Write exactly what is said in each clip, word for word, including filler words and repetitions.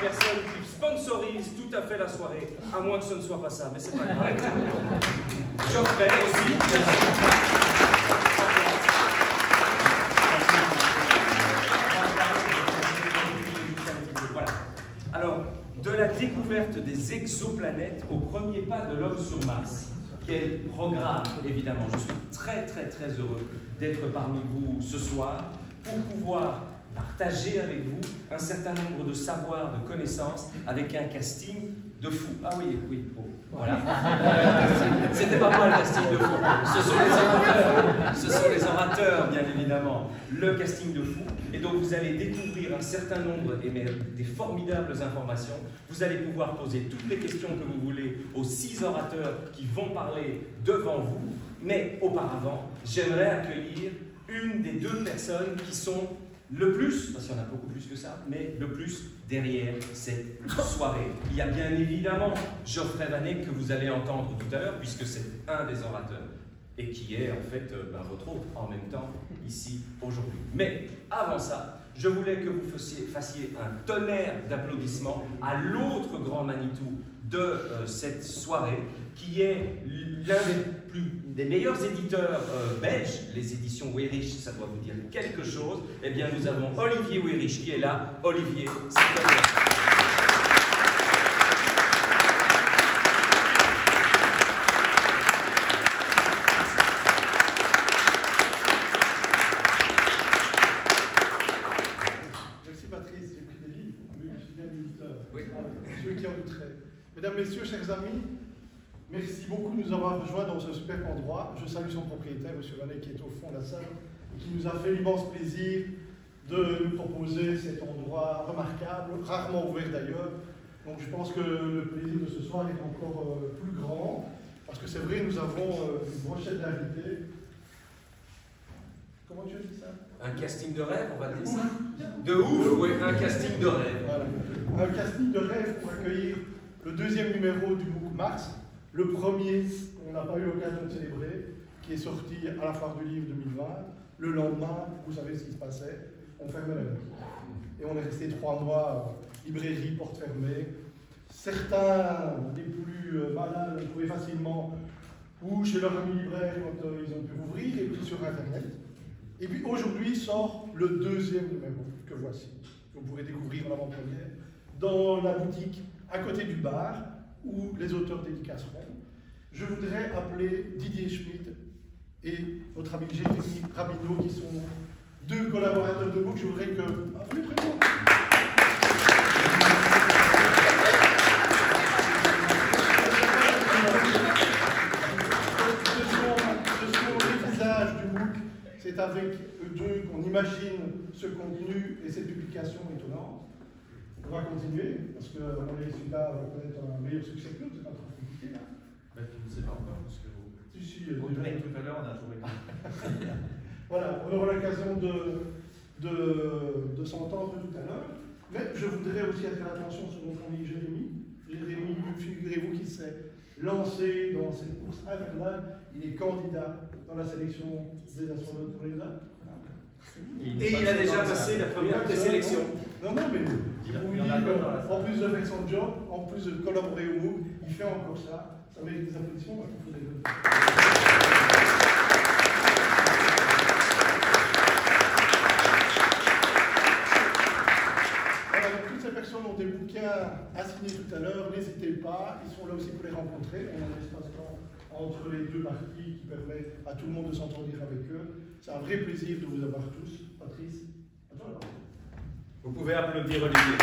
personne qui sponsorise tout à fait la soirée, à moins que ce ne soit pas ça, mais c'est pas grave. Geoffrey aussi. Voilà. Alors, de la découverte des exoplanètes au premier pas de l'homme sur Mars. Quel programme, évidemment. Je suis très, très, très heureux d'être parmi vous ce soir pour pouvoir partager avec vous un certain nombre de savoirs, de connaissances, avec un casting de fou. Ah oui, oui, oh, voilà. Euh, C'était pas moi le casting de fou. Ce sont les orateurs. Ce sont les orateurs, bien évidemment. Le casting de fou. Et donc vous allez découvrir un certain nombre et même des formidables informations. Vous allez pouvoir poser toutes les questions que vous voulez aux six orateurs qui vont parler devant vous. Mais auparavant, j'aimerais accueillir une des deux personnes qui sont le plus, parce qu'il y en a beaucoup plus que ça, mais le plus derrière cette soirée. Il y a bien évidemment Geoffrey Vanek que vous allez entendre tout à l'heure, puisque c'est un des orateurs, et qui est en fait euh, ben, votre hôte en même temps ici aujourd'hui. Mais avant ça, je voulais que vous fassiez, fassiez un tonnerre d'applaudissements à l'autre grand Manitou de euh, cette soirée, qui est l'un des, plus, des meilleurs éditeurs euh, belges, les éditions Weyrich, ça doit vous dire quelque chose. Eh bien, nous avons Olivier Weyrich qui est là. Olivier, c'est toi. Merci Patrice, j'ai pris des livres, mais je suis bien éditeur. Oui. Ceux qui en douteraient. Mesdames, Messieurs, chers amis, merci beaucoup de nous avoir rejoints dans ce superbe endroit. Je salue son propriétaire, M. Vanek, qui est au fond de la salle, et qui nous a fait l'immense plaisir de nous proposer cet endroit remarquable, rarement ouvert d'ailleurs. Donc je pense que le plaisir de ce soir est encore euh, plus grand, parce que c'est vrai, nous avons euh, une brochette d'invités. Comment tu as dit ça? Un casting de rêve, on va dire ça. De ouf, oui, un casting de rêve. Voilà. Un casting de rêve pour accueillir le deuxième numéro du MOOC Mars, le premier qu'on n'a pas eu l'occasion de célébrer, qui est sorti à la Foire du Livre deux mille vingt. Le lendemain, vous savez ce qui se passait, on fermait la librairie. Et on est resté trois mois, euh, librairie, porte fermée. Certains des plus euh, malins l'ont trouvé facilement, ou chez leur ami libraire quand euh, ils ont pu ouvrir, et puis sur Internet. Et puis aujourd'hui sort le deuxième numéro que voici. Vous pourrez découvrir en avant-première dans la boutique à côté du bar où les auteurs dédicaceront. Je voudrais appeler Didier Schmitt et notre ami Jérémy Rabineau qui sont deux collaborateurs de MOOC. Je voudrais que... Ah, vous les présentez. C'est avec eux deux qu'on imagine ce contenu et cette publication étonnante. On va continuer, parce qu'on est celui-là va connaître un meilleur succès que nous, c'est pas trop compliqué là. Ben, tu ne sais pas encore, parce que vous... Si, si, Au break tout à l'heure, on a trouvé. Voilà, on aura l'occasion de, de, de s'entendre tout à l'heure. Mais je voudrais aussi attirer l'attention sur notre ami Jérémy. Jérémy, figurez-vous qu'il s'est lancé dans cette course infernale. Il est candidat dans la sélection des astronautes pour les dates. Et il a déjà passé la première des sélections. Non, non, mais il vous dit qu'en plus de faire son job, en plus de collaborer au MOOC, il fait encore ça. Ça mérite des applaudissements. Moi, je trouve des... Voilà, donc toutes ces personnes ont des bouquins à signer tout à l'heure. N'hésitez pas, ils sont là aussi pour les rencontrer. On a un espace-temps entre les deux parties qui permet à tout le monde de s'entendre avec eux. C'est un vrai plaisir de vous avoir tous. Patrice, à toi. Vous pouvez applaudir Olivier.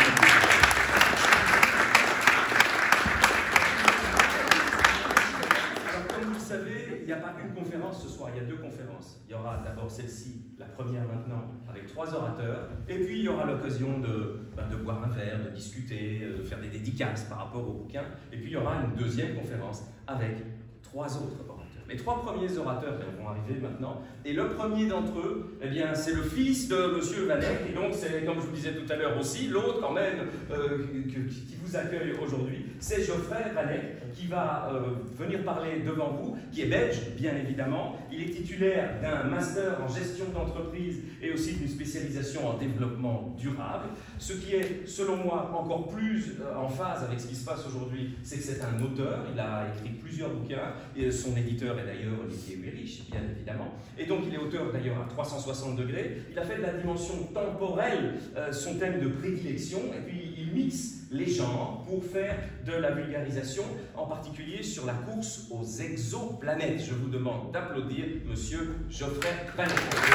Alors, comme vous le savez, il n'y a pas une conférence ce soir, il y a deux conférences. Il y aura d'abord celle-ci, la première maintenant, avec trois orateurs, et puis il y aura l'occasion de, ben, de boire un verre, de discuter, de faire des dédicaces par rapport au bouquin, et puis il y aura une deuxième conférence avec trois autres orateurs. Les trois premiers orateurs vont arriver maintenant. Et le premier d'entre eux, eh bien, c'est le fils de M. Vanek. Et donc, c'est, comme je vous disais tout à l'heure aussi, l'autre quand même euh, que, qui vous accueille aujourd'hui, c'est Geoffrey Vanek, qui va euh, venir parler devant vous, qui est belge, bien évidemment. Il est titulaire d'un master en gestion d'entreprise et aussi d'une spécialisation en développement durable. Ce qui est, selon moi, encore plus euh, en phase avec ce qui se passe aujourd'hui, c'est que c'est un auteur. Il a écrit plusieurs bouquins, et son éditeur est d'ailleurs Olivier Weyrich, bien évidemment. Et donc, il est auteur d'ailleurs à trois cent soixante degrés. Il a fait de la dimension temporelle euh, son thème de prédilection, et puis il mixe les genres pour faire de la vulgarisation, en particulier sur la course aux exoplanètes. Je vous demande d'applaudir Monsieur Geoffrey Vanek.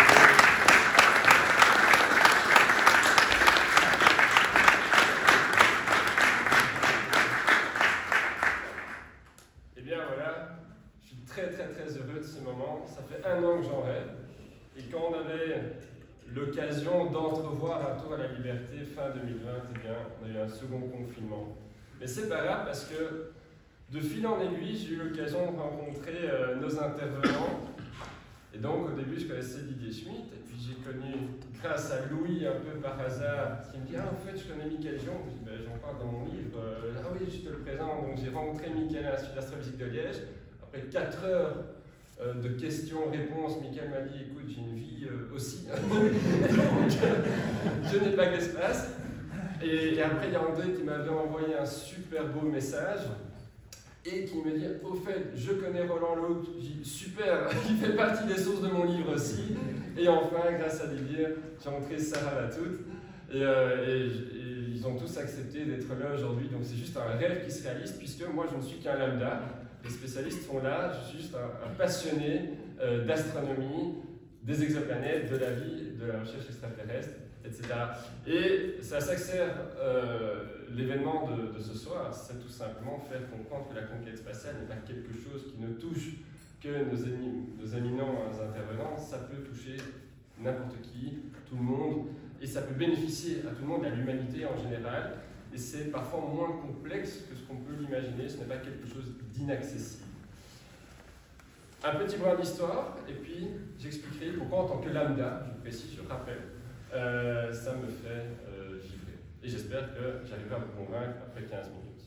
Eh bien voilà, je suis très très très heureux de ce moment. Ça fait un an que j'en rêve. Et quand on avait l'occasion d'entrevoir un tour à la liberté fin deux mille vingt, eh bien, on a eu un second confinement. Mais c'est pas grave parce que de fil en aiguille, j'ai eu l'occasion de rencontrer euh, nos intervenants. Et donc au début, je connaissais Didier Schmitt, et puis j'ai connu, grâce à Louis, un peu par hasard, qui me dit « Ah, en fait, je connais Michael Dion. » Je dis ben, « J'en parle dans mon livre. Euh, ah oui, je te le présente. » Donc j'ai rencontré Michael à l'Institut d'astrophysique de Liège. Après quatre heures Euh, de questions-réponses, Michael m'a dit « Écoute, j'ai une vie euh, aussi, donc je n'ai pas d'espace. » Et, et après, il y a André qui m'avait envoyé un super beau message et qui me dit « Au fait, je connais Roland Lauc. » J'ai dit « Super, il fait partie des sources de mon livre aussi. » Et enfin, grâce à Didier, j'ai rencontré Sarah Latoute. Et, euh, et, et ils ont tous accepté d'être là aujourd'hui. Donc c'est juste un rêve qui se réalise, puisque moi, je ne suis qu'un lambda. Les spécialistes sont là, je suis juste un, un passionné euh, d'astronomie, des exoplanètes, de la vie, de la recherche extraterrestre, et cetera. Et c'est à ça que sert euh, l'événement de, de ce soir, c'est tout simplement faire comprendre que la conquête spatiale n'est pas quelque chose qui ne touche que nos, émi nos éminents intervenants, ça peut toucher n'importe qui, tout le monde, et ça peut bénéficier à tout le monde, à l'humanité en général. Et c'est parfois moins complexe que ce qu'on peut l'imaginer, ce n'est pas quelque chose d'inaccessible. Un petit brin d'histoire, et puis j'expliquerai pourquoi en tant que lambda, je précise, je rappelle, euh, ça me fait euh, givrer. Et j'espère que j'arriverai à vous convaincre après quinze minutes.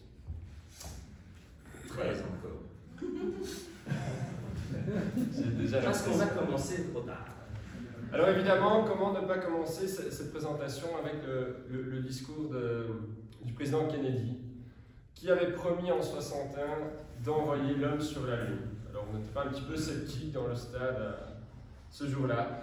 treize encore. J'ai déjà Parce qu'on a commencé trop tard. Alors évidemment, comment ne pas commencer cette, cette présentation avec le, le, le discours de, du président Kennedy, qui avait promis en soixante et un d'envoyer l'homme sur la Lune. Alors on n'était pas un petit peu sceptique dans le stade à ce jour-là.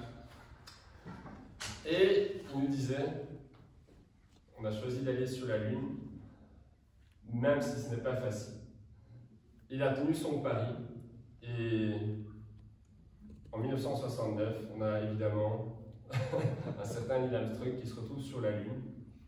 Et il nous disait, on a choisi d'aller sur la Lune, même si ce n'est pas facile. Il a tenu son pari, et en mille neuf cent soixante-neuf, on a évidemment un certain Neil Armstrong qui se retrouve sur la Lune.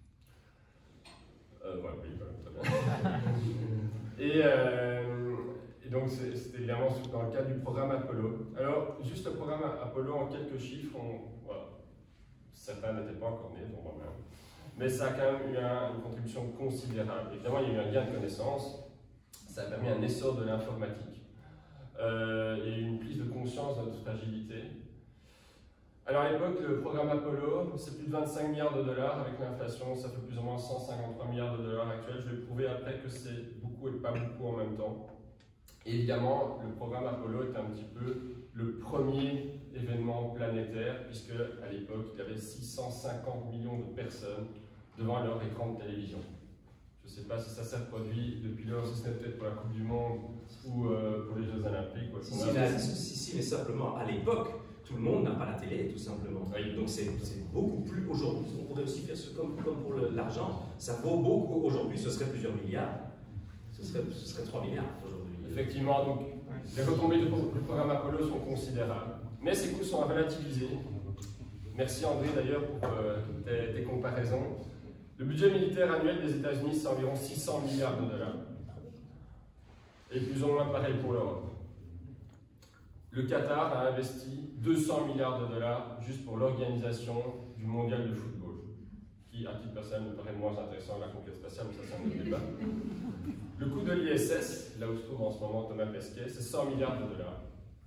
Euh, voilà, oui, voilà, très bien. Et, euh, et donc, c'était évidemment dans le cadre du programme Apollo. Alors, juste le programme Apollo en quelques chiffres, on, voilà, certains n'étaient pas encore nés, dont moi-même, mais ça a quand même eu un, une contribution considérable. Évidemment, il y a eu un gain de connaissances, ça a permis un essor de l'informatique. Euh, il y a eu une prise de conscience de notre fragilité. Alors à l'époque, le programme Apollo, c'est plus de vingt-cinq milliards de dollars. Avec l'inflation, ça fait plus ou moins cent cinquante-trois milliards de dollars actuels. Je vais prouver après que c'est beaucoup et pas beaucoup en même temps. Et évidemment, le programme Apollo est un petit peu le premier événement planétaire, puisque à l'époque, il y avait six cent cinquante millions de personnes devant leur écran de télévision. Je ne sais pas si ça s'est reproduit depuis lors, si ce n'est peut-être pour la Coupe du Monde ou euh, pour les Jeux Olympiques. Quoi, si, si, là, si, si, mais simplement, à l'époque, tout le monde n'a pas la télé, tout simplement. Oui. Donc c'est beaucoup plus aujourd'hui. On pourrait aussi faire ce comme, comme pour l'argent. Ça vaut beaucoup aujourd'hui, ce serait plusieurs milliards. Ce serait, ce serait trois milliards aujourd'hui. Effectivement, donc les retombées du programme Apollo sont considérables. Mais ces coûts sont à relativiser. Merci André d'ailleurs pour euh, tes, tes comparaisons. Le budget militaire annuel des États-Unis, c'est environ six cents milliards de dollars. Et plus ou moins pareil pour l'Europe. Le Qatar a investi deux cents milliards de dollars juste pour l'organisation du mondial de football, qui, à titre personnel, me paraît moins intéressant que la conquête spatiale, mais ça, c'est un autre débat. Le coût de l'I S S, là où se trouve en ce moment Thomas Pesquet, c'est cent milliards de dollars.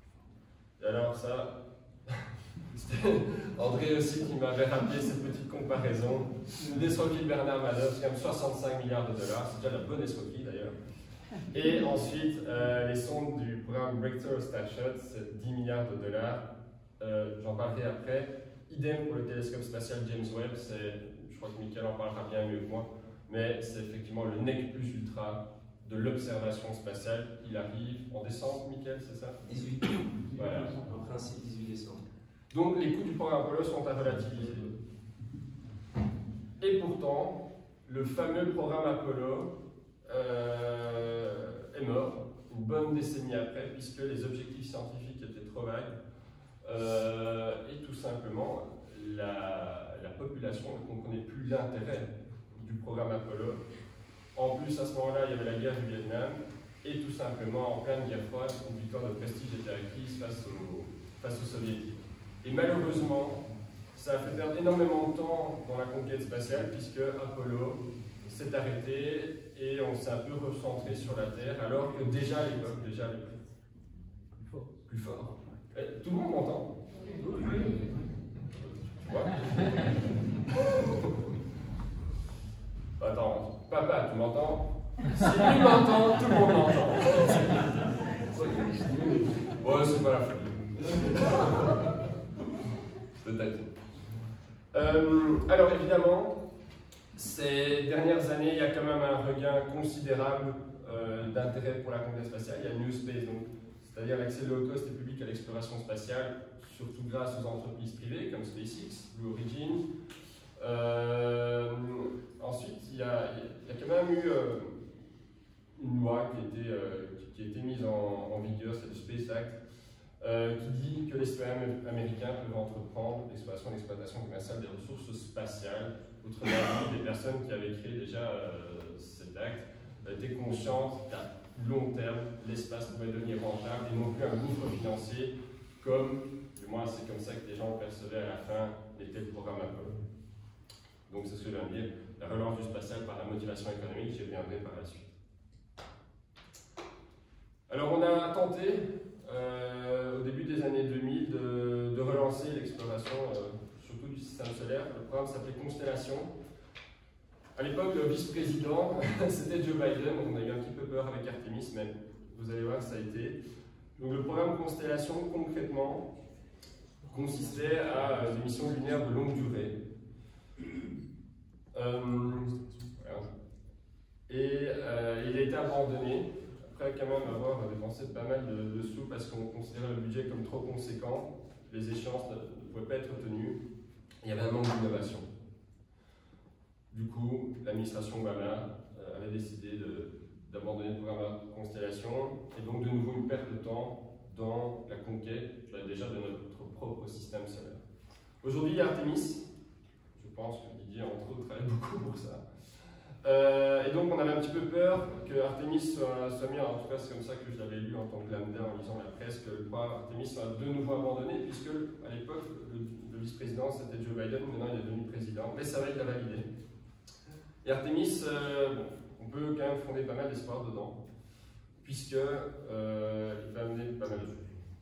Et alors ça, c'était André aussi qui m'avait rappelé cette petite comparaison. Une escroquerie de Bernard Madoff, c'est quand même soixante-cinq milliards de dollars, c'est déjà la bonne escroquerie d'ailleurs. Et ensuite, euh, les sondes du programme Breakthrough Starshot, c'est dix milliards de dollars. Euh, J'en parlerai après. Idem pour le télescope spatial James Webb, je crois que Mickaël en parlera bien mieux que moi, mais c'est effectivement le nec plus ultra de l'observation spatiale. Il arrive en décembre, Mickaël, c'est ça? dix-huit. Voilà. En principe, dix-huit décembre. Donc les coûts du programme Apollo sont à relativiser. Et pourtant, le fameux programme Apollo euh, est mort une bonne décennie après, puisque les objectifs scientifiques étaient trop vagues. Euh, et tout simplement, la, la population ne comprenait plus l'intérêt du programme Apollo. En plus, à ce moment-là, il y avait la guerre du Vietnam, et tout simplement, en pleine guerre froide, une victoire de prestige était acquise face aux, face aux soviétiques. Et malheureusement, ça a fait perdre énormément de temps dans la conquête spatiale, puisque Apollo s'est arrêté et on s'est un peu recentré sur la Terre, alors que déjà à l'époque, déjà à l'époque, plus fort. Plus fort. Eh, tout le monde m'entend? Tu vois? Attends, papa, tu m'entends? Si lui m'entend, tout le monde m'entend. Ouais, c'est pas la folie. Peut-être. Euh, alors évidemment, ces dernières années, il y a quand même un regain considérable euh, d'intérêt pour la conquête spatiale. Il y a New Space, donc, c'est-à-dire l'accès low cost et public à l'exploration spatiale, surtout grâce aux entreprises privées comme SpaceX, Blue Origin. Euh, ensuite, il y, a, il y a quand même eu euh, une loi qui a été, euh, qui a été mise en, en vigueur, c'est le Space Act, euh, qui dit que les citoyens américains peuvent entreprendre l'exploration et l'exploitation commerciale des ressources spatiales. Autrement dit, les personnes qui avaient créé déjà euh, cet acte étaient conscientes qu'à long terme, l'espace pouvait devenir rentable et non plus un gouffre financier comme, du moins c'est comme ça que les gens percevaient à la fin, était le programme Apollo. Donc c'est ce que je viens de dire, la relance du spatial par la motivation économique, j'y reviendrai par la suite. Alors on a tenté, euh, au début des années deux mille, de, de relancer l'exploration, euh, surtout du système solaire. Le programme s'appelait Constellation. À l'époque, le vice-président, c'était Joe Biden. On a eu un petit peu peur avec Artemis, mais vous allez voir que ça a été. Donc le programme Constellation, concrètement, consistait à euh, des missions lunaires de longue durée. Euh, voilà. Et euh, il a été abandonné, après quand même avoir dépensé pas mal de, de sous parce qu'on considérait le budget comme trop conséquent, les échéances ne, ne pouvaient pas être tenues, il y avait un manque d'innovation. Du coup, l'administration Obama euh, avait décidé d'abandonner le programme Constellation, et donc de nouveau une perte de temps dans la conquête déjà de notre propre système solaire. Aujourd'hui, il y a Artemis, je pense que Didier, entre autres, travaille beaucoup pour ça. Euh, et donc, on avait un petit peu peur que Artemis soit, soit mis, en tout cas, c'est comme ça que je l'avais lu en tant que lambda en lisant la presse, que le programme Artemis soit de nouveau abandonné, puisque à l'époque, le, le vice-président c'était Joe Biden, maintenant il est devenu président, mais ça va être validé. Et Artemis, euh, bon, on peut quand même fonder pas mal d'espoir dedans, puisque euh, il va amener pas mal de choses.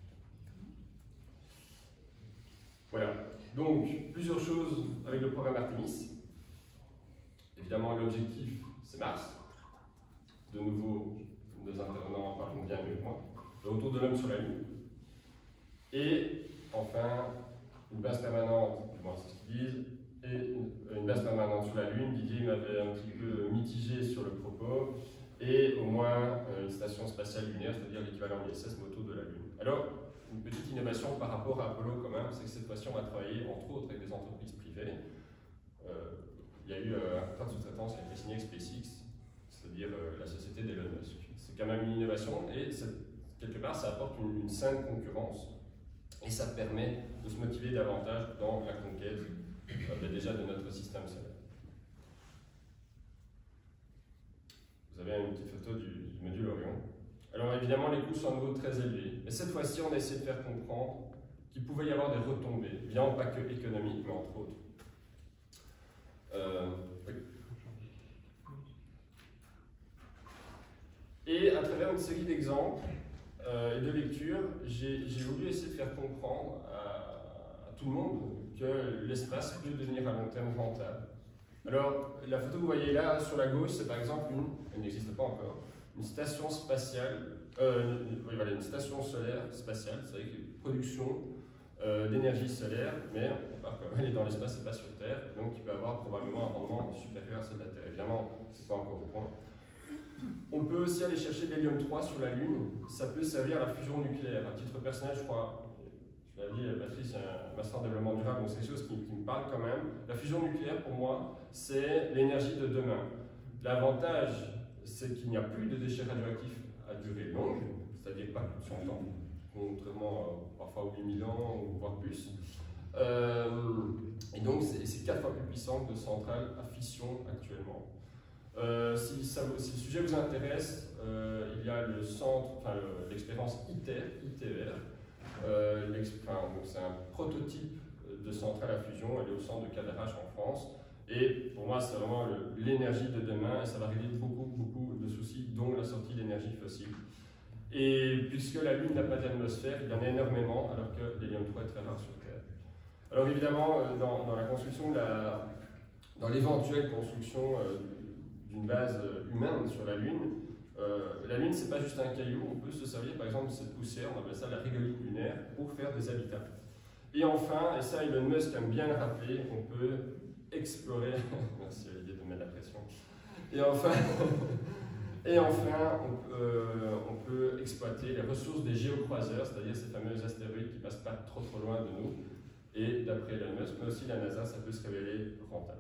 Voilà. Donc, plusieurs choses avec le programme Artemis. Évidemment, l'objectif, c'est Mars. De nouveau, nos intervenants en parlent bien mieux que moi. Le retour de l'homme sur la Lune. Et, enfin, une base permanente, du moins c'est ce qu'ils disent, et une, une base permanente sur la Lune. Didier m'avait un petit peu mitigé sur le propos. Et au moins, une station spatiale lunaire, c'est-à-dire l'équivalent I S S moto de la Lune. Alors, une petite innovation par rapport à Apollo quand même, c'est que cette fois-ci on va travailler entre autres avec des entreprises privées. Euh, il y a eu euh, un contrat de sous-traitance qui a été signé avec SpaceX, c'est-à-dire euh, la société d'Elon Musk. C'est quand même une innovation et quelque part ça apporte une, une saine concurrence et ça permet de se motiver davantage dans la conquête euh, déjà de notre système solaire. Vous avez une petite photo du, du module Orion. Alors évidemment, les coûts sont à nouveau très élevés, mais cette fois-ci, on a essayé de faire comprendre qu'il pouvait y avoir des retombées, évidemment pas que économiques, mais entre autres. Euh, oui. Et à travers une série d'exemples, euh, et de lecture, j'ai voulu essayer de faire comprendre à, à tout le monde que l'espace peut devenir à long terme rentable. Alors, la photo que vous voyez là, sur la gauche, c'est par exemple une, elle n'existe pas encore, une station spatiale, euh, une, oui, voilà, une station solaire spatiale, c'est avec une production euh, d'énergie solaire, mais elle est dans l'espace et pas sur Terre, donc il peut avoir probablement un rendement supérieur à celle de la Terre. Évidemment, c'est pas encore au point. On peut aussi aller chercher de l'hélium trois sur la Lune, ça peut servir à la fusion nucléaire. À titre personnel, je crois, je l'ai dit, Patrice, c'est un master en développement durable, donc c'est quelque chose qui, qui me parle quand même. La fusion nucléaire, pour moi, c'est l'énergie de demain. L'avantage, c'est qu'il n'y a plus de déchets radioactifs à durée longue, c'est-à-dire pas plus de cent ans, contrairement à, parfois aux huit mille ans, ou voire plus. Euh, et donc, c'est quatre fois plus puissant que de centrales à fission actuellement. Euh, si, ça, si le sujet vous intéresse, euh, il y a le centre, enfin l'expérience ITER, I T E R. Euh, enfin, c'est un prototype de centrale à fusion, elle est au centre de Cadarache en France. Et pour moi, c'est vraiment l'énergie de demain et ça va régler beaucoup, beaucoup de soucis, dont la sortie d'énergie fossile. Et puisque la Lune n'a pas d'atmosphère, il y en a énormément, alors que l'hélium trois est très rare sur Terre. Alors évidemment, dans, dans la construction, la, dans l'éventuelle construction euh, d'une base humaine sur la Lune, euh, la Lune, c'est pas juste un caillou, on peut se servir par exemple de cette poussière, on appelle ça la régolithe lunaire, pour faire des habitats. Et enfin, et ça Elon Musk aime bien le rappeler, on peut explorer, merci Olivier de mettre la pression, et enfin, et enfin on, euh, on peut exploiter les ressources des géocroiseurs, c'est-à-dire ces fameux astéroïdes qui passent pas trop trop loin de nous, et d'après Elon Musk, mais aussi la NASA, ça peut se révéler rentable.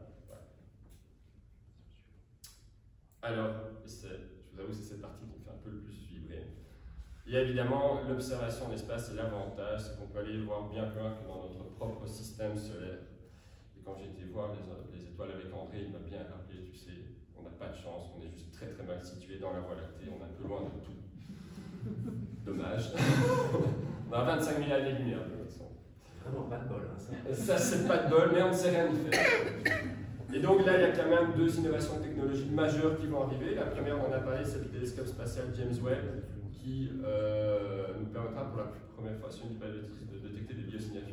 Alors, je vous avoue, c'est cette partie qui me fait un peu le plus vibrer. Il y a évidemment l'observation d'espace et l'avantage, c'est qu'on peut aller voir bien plus loin que dans notre propre système solaire. Et quand j'ai été voir les, les étoiles avec André, il m'a bien rappelé, tu sais, on n'a pas de chance, on est juste très très mal situé dans la Voie lactée, on est un peu loin de tout. Dommage. On a vingt-cinq mille années-lumière de toute façon. Vraiment pas de bol, hein, ça. Ça, c'est pas de bol, mais on ne sait rien y faire. Et donc là, il y a quand même deux innovations technologiques majeures qui vont arriver. La première, on en a parlé, c'est le télescope spatial James Webb, qui euh, nous permettra pour la première fois, si on ne dit pas de bêtises, de détecter des biosignatures.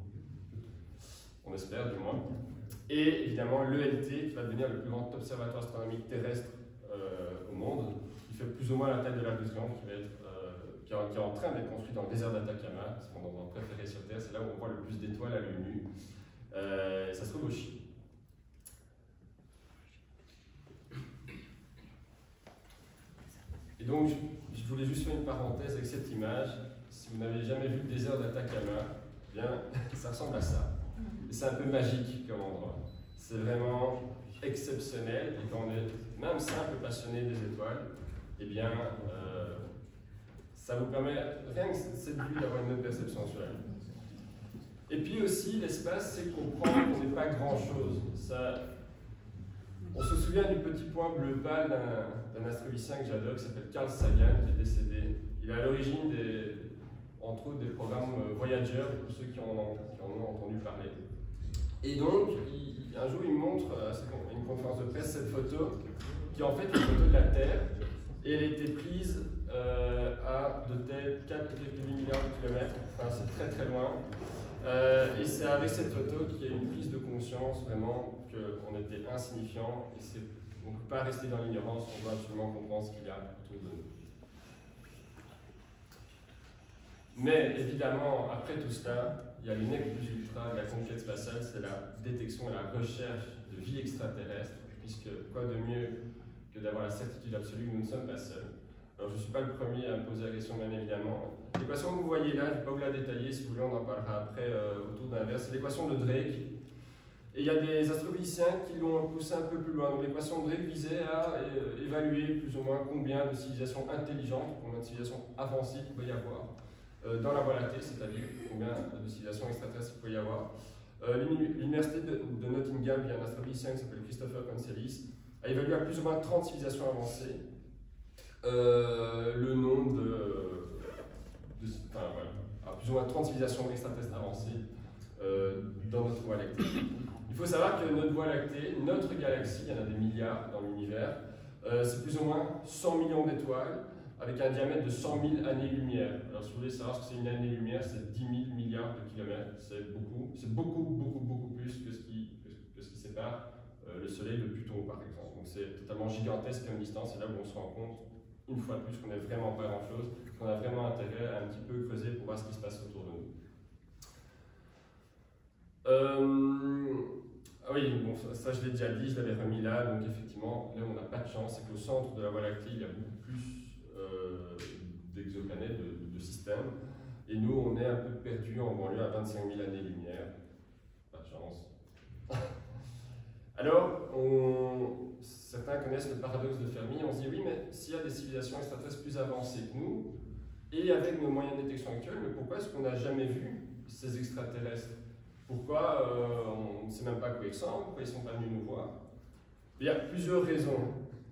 On espère, du moins. Et évidemment, l'E L T, qui va devenir le plus grand observatoire astronomique terrestre euh, au monde, qui fait plus ou moins la taille de l'Argus Grand, qui, va être, euh, qui, est, qui est en train d'être construit dans le désert d'Atacama, c'est mon endroit préféré sur Terre, c'est là où on voit le plus d'étoiles à l'œil nu. Euh, ça se trouve au Chili. Et donc, je voulais juste faire une parenthèse avec cette image. Si vous n'avez jamais vu le désert d'Atacama, bien, ça ressemble à ça. Et c'est un peu magique comme endroit. C'est vraiment exceptionnel. Et quand on est même simple passionné des étoiles, eh bien, euh, ça vous permet, rien que cette vue, d'avoir une autre perception sur la Lune. Et puis aussi, l'espace, c'est comprendre qu'on n'est pas grand-chose. Ça... On se souvient du petit point bleu pâle d'un astrophysicien que j'adore, qui s'appelle Carl Sagan, qui est décédé. Il est à l'origine, entre autres, des programmes Voyager, pour ceux qui en ont, qui en ont entendu parler. Et donc, il, un jour, il montre à une conférence de presse cette photo, qui est en fait une photo de la Terre, et elle a été prise euh, à de tels quatre virgule huit milliards de kilomètres, enfin c'est très très loin. Euh, et c'est avec cette photo qu'il y a une prise de conscience vraiment qu'on était insignifiant et on ne peut pas rester dans l'ignorance, on doit absolument comprendre ce qu'il y a autour de nous. Mais évidemment, après tout cela, il y a le nec plus ultra de la conquête spatiale, c'est la détection et la recherche de vie extraterrestre, puisque quoi de mieux que d'avoir la certitude absolue que nous ne sommes pas seuls. Alors je ne suis pas le premier à me poser la question, bien évidemment. L'équation que vous voyez là, je ne vais pas vous la détailler, si vous voulez on en parlera après euh, autour d'un verre, c'est l'équation de Drake. Et il y a des astrophysiciens qui l'ont poussé un peu plus loin. L'équation de Drake visait à euh, évaluer plus ou moins combien de civilisations intelligentes, combien de civilisations avancées il pouvait y avoir euh, dans la Voie lactée, c'est-à-dire combien de civilisations extraterrestres il pouvait y avoir. Euh, L'université de, de Nottingham, il y a un astrophysicien qui s'appelle Christopher Concelis, a évalué à plus ou moins trente civilisations avancées euh, le nombre de, de enfin, voilà, à plus ou moins trente civilisations extraterrestres avancées euh, dans notre Voie lactée. Il faut savoir que notre Voie lactée, notre galaxie, il y en a des milliards dans l'univers, euh, c'est plus ou moins cent millions d'étoiles, avec un diamètre de cent mille années-lumière. Alors si vous voulez savoir ce que c'est une année-lumière, c'est dix mille milliards de kilomètres. C'est beaucoup, c'est beaucoup, beaucoup, beaucoup plus que ce qui, que ce qui sépare euh, le Soleil de Pluton, par exemple. Donc c'est totalement gigantesque comme distance, et là où on se rend compte, une fois de plus, qu'on n'est vraiment pas grand-chose, qu'on a vraiment intérêt à un petit peu creuser pour voir ce qui se passe autour de nous. Euh, ah oui, bon, ça, ça je l'ai déjà dit, je l'avais remis là, donc effectivement, là où on n'a pas de chance, c'est qu'au centre de la Voie lactée, il y a beaucoup plus euh, d'exoplanètes, de, de systèmes, et nous, on est un peu perdus en banlieue à vingt-cinq mille années-lumière. Pas de chance. Alors, on, certains connaissent le paradoxe de Fermi, on se dit oui, mais s'il y a des civilisations extraterrestres plus avancées que nous, et avec nos moyens de détection actuels, mais pourquoi est-ce qu'on n'a jamais vu ces extraterrestres? Pourquoi euh, on ne sait même pas à quoi ils ressemblent? Pourquoi ils ne sont pas venus nous voir? Il y a plusieurs raisons.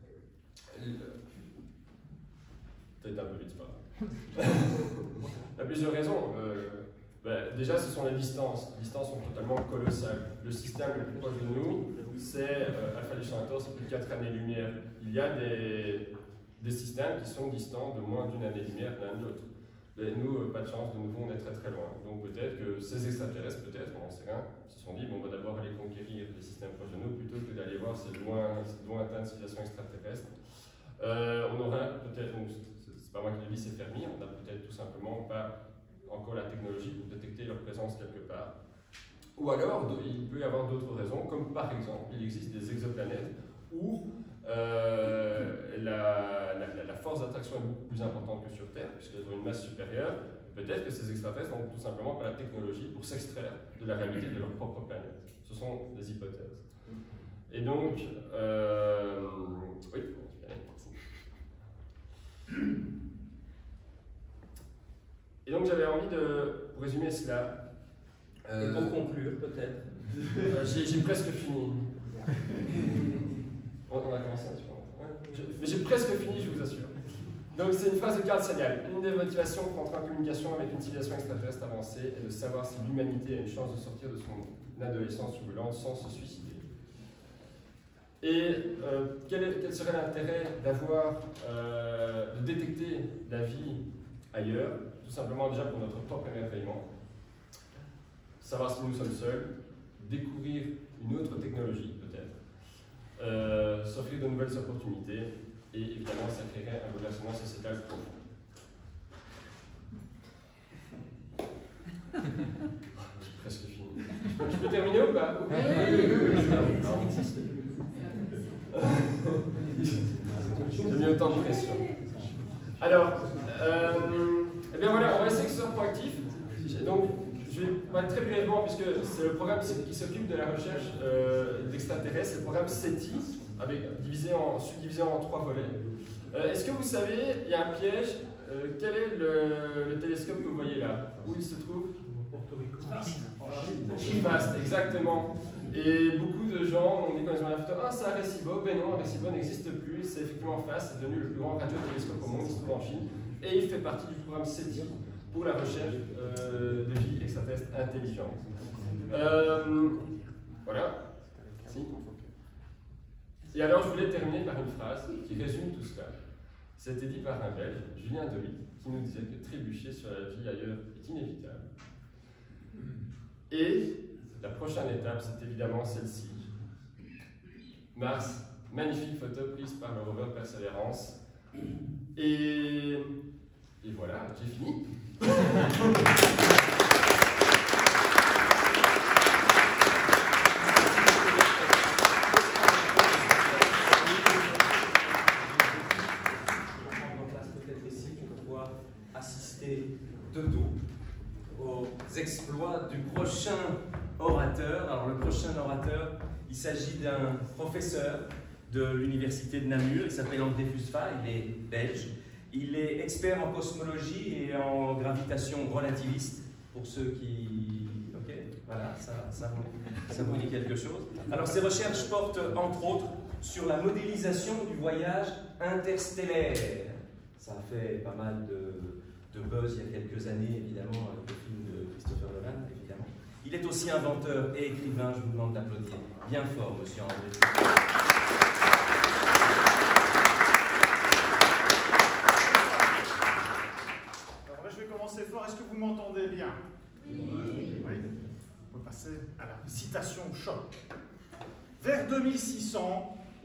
Peut-être un peu vite, pas. Il y a plusieurs raisons. Euh, ben, déjà, ce sont les distances. Les distances sont totalement colossales. Le système le plus proche de nous, c'est euh, Alpha Lich Centauri, c'est plus de quatre années-lumière. Il y a des, des systèmes qui sont distants de moins d'une année-lumière l'un de l'autre. Mais nous, pas de chance, de nouveau, on est très très loin. Donc peut-être que ces extraterrestres, peut-être, on n'en sait rien, se sont dit, bon, on va d'abord aller conquérir les systèmes proches de nous plutôt que d'aller voir ces, loin, ces lointaines civilisations extraterrestres. Euh, on aura peut-être, c'est pas moi qui le dis, c'est Fermi, on n'a peut-être tout simplement pas encore la technologie pour détecter leur présence quelque part. Ou alors, il peut y avoir d'autres raisons, comme par exemple, il existe des exoplanètes où euh, la, la, la force d'attraction est beaucoup plus importante que sur Terre, puisqu'elles ont une masse supérieure. Peut-être que ces extraterrestres n'ont tout simplement pas la technologie pour s'extraire de la réalité de leur propre planète. Ce sont des hypothèses. Et donc, euh, oui, et donc j'avais envie de, pour résumer cela, euh, et pour conclure peut-être, euh, j'ai presque fini. On a commencé un petit peu. Ouais. Mais j'ai presque fini, je vous assure. Donc c'est une phrase de Carl Sagan. Une des motivations pour entrer en communication avec une civilisation extraterrestre avancée est de savoir si l'humanité a une chance de sortir de son adolescence turbulente sans se suicider. Et euh, quel, est, quel serait l'intérêt d'avoir, euh, de détecter la vie ailleurs? Tout simplement déjà pour notre propre émerveillement. Savoir si nous sommes seuls, découvrir une autre technologie peut-être. Euh, s'offrir de nouvelles opportunités et évidemment ça créerait un bouleversement sociétal profond. J'ai presque fini. Je peux terminer ou pas? Oui, oui, oui. J'ai mis autant de pression. Alors, euh, eh bien voilà, on va essayer que ce soit proactif. Donc, je vais parler très brièvement, puisque c'est le programme qui s'occupe de la recherche euh, d'extraterrestres, c'est le programme SETI, avec, divisé en, subdivisé en trois volets. Euh, Est-ce que vous savez, il y a un piège, euh, quel est le, le télescope que vous voyez là? Où il se trouve? Porto Rico. Fast, exactement. Et beaucoup de gens ont dit quand ils ont la photo, ah c'est Arecibo, ben non, Arecibo n'existe plus, c'est effectivement Fast, c'est devenu le plus grand radiotélescope au monde, il se trouve en Chine, et il fait partie du programme SETI pour la recherche euh, de vie extraterrestre intelligente. Euh, voilà. Si. Et alors je voulais terminer par une phrase qui résume tout cela. C'était dit par un Belge, Julien Delis, qui nous disait que trébucher sur la vie ailleurs est inévitable. Et la prochaine étape, c'est évidemment celle-ci. Mars, magnifique photo prise par le rover Perseverance. Et, et voilà, j'ai fini. De dos aux exploits du prochain orateur. Alors le prochain orateur, il s'agit d'un professeur de l'université de Namur, il s'appelle André Fusfa, il est belge. Il est expert en cosmologie et en gravitation relativiste, pour ceux qui... Ok, voilà, ça, ça, vous, ça vous dit quelque chose. Alors ses recherches portent entre autres sur la modélisation du voyage interstellaire. Ça a fait pas mal de... de buzz il y a quelques années, évidemment, avec le film de Christopher Nolan, évidemment. Il est aussi inventeur et écrivain, je vous demande d'applaudir bien fort, monsieur André.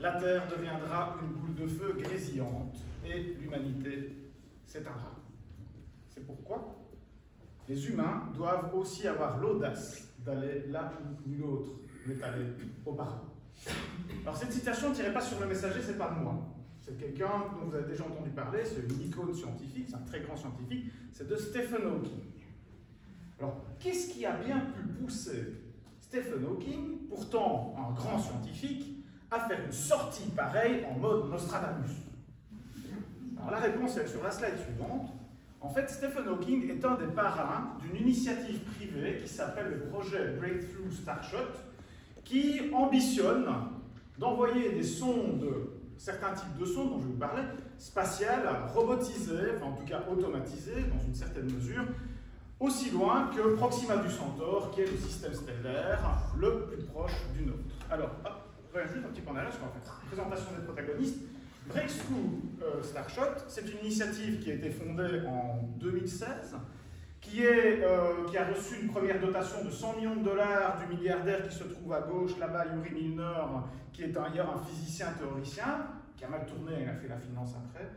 la Terre deviendra une boule de feu grésillante et l'humanité s'éteindra. C'est pourquoi les humains doivent aussi avoir l'audace d'aller là où nul autre n'est allé auparavant. Alors cette citation ne tirait pas sur le messager, c'est pas de moi. C'est quelqu'un dont vous avez déjà entendu parler, c'est une icône scientifique, c'est un très grand scientifique, c'est de Stephen Hawking. Alors, qu'est-ce qui a bien pu pousser Stephen Hawking, pourtant un grand scientifique, à faire une sortie pareille en mode Nostradamus? Alors la réponse est sur la slide suivante. En fait, Stephen Hawking est un des parrains d'une initiative privée qui s'appelle le projet Breakthrough Starshot, qui ambitionne d'envoyer des sondes, certains types de sondes dont je vais vous parler, spatiales, robotisées, enfin en tout cas automatisées dans une certaine mesure, aussi loin que Proxima du Centaure, qui est le système stellaire le plus proche du nôtre. Alors, hop, je reviens juste un petit peu en arrière, parce qu'en fait, présentation des protagonistes. Breakthrough euh, Starshot, c'est une initiative qui a été fondée en deux mille seize, qui, est, euh, qui a reçu une première dotation de cent millions de dollars du milliardaire qui se trouve à gauche, là-bas, Yuri Milner, qui est d'ailleurs un physicien théoricien, qui a mal tourné, il a fait la finance après.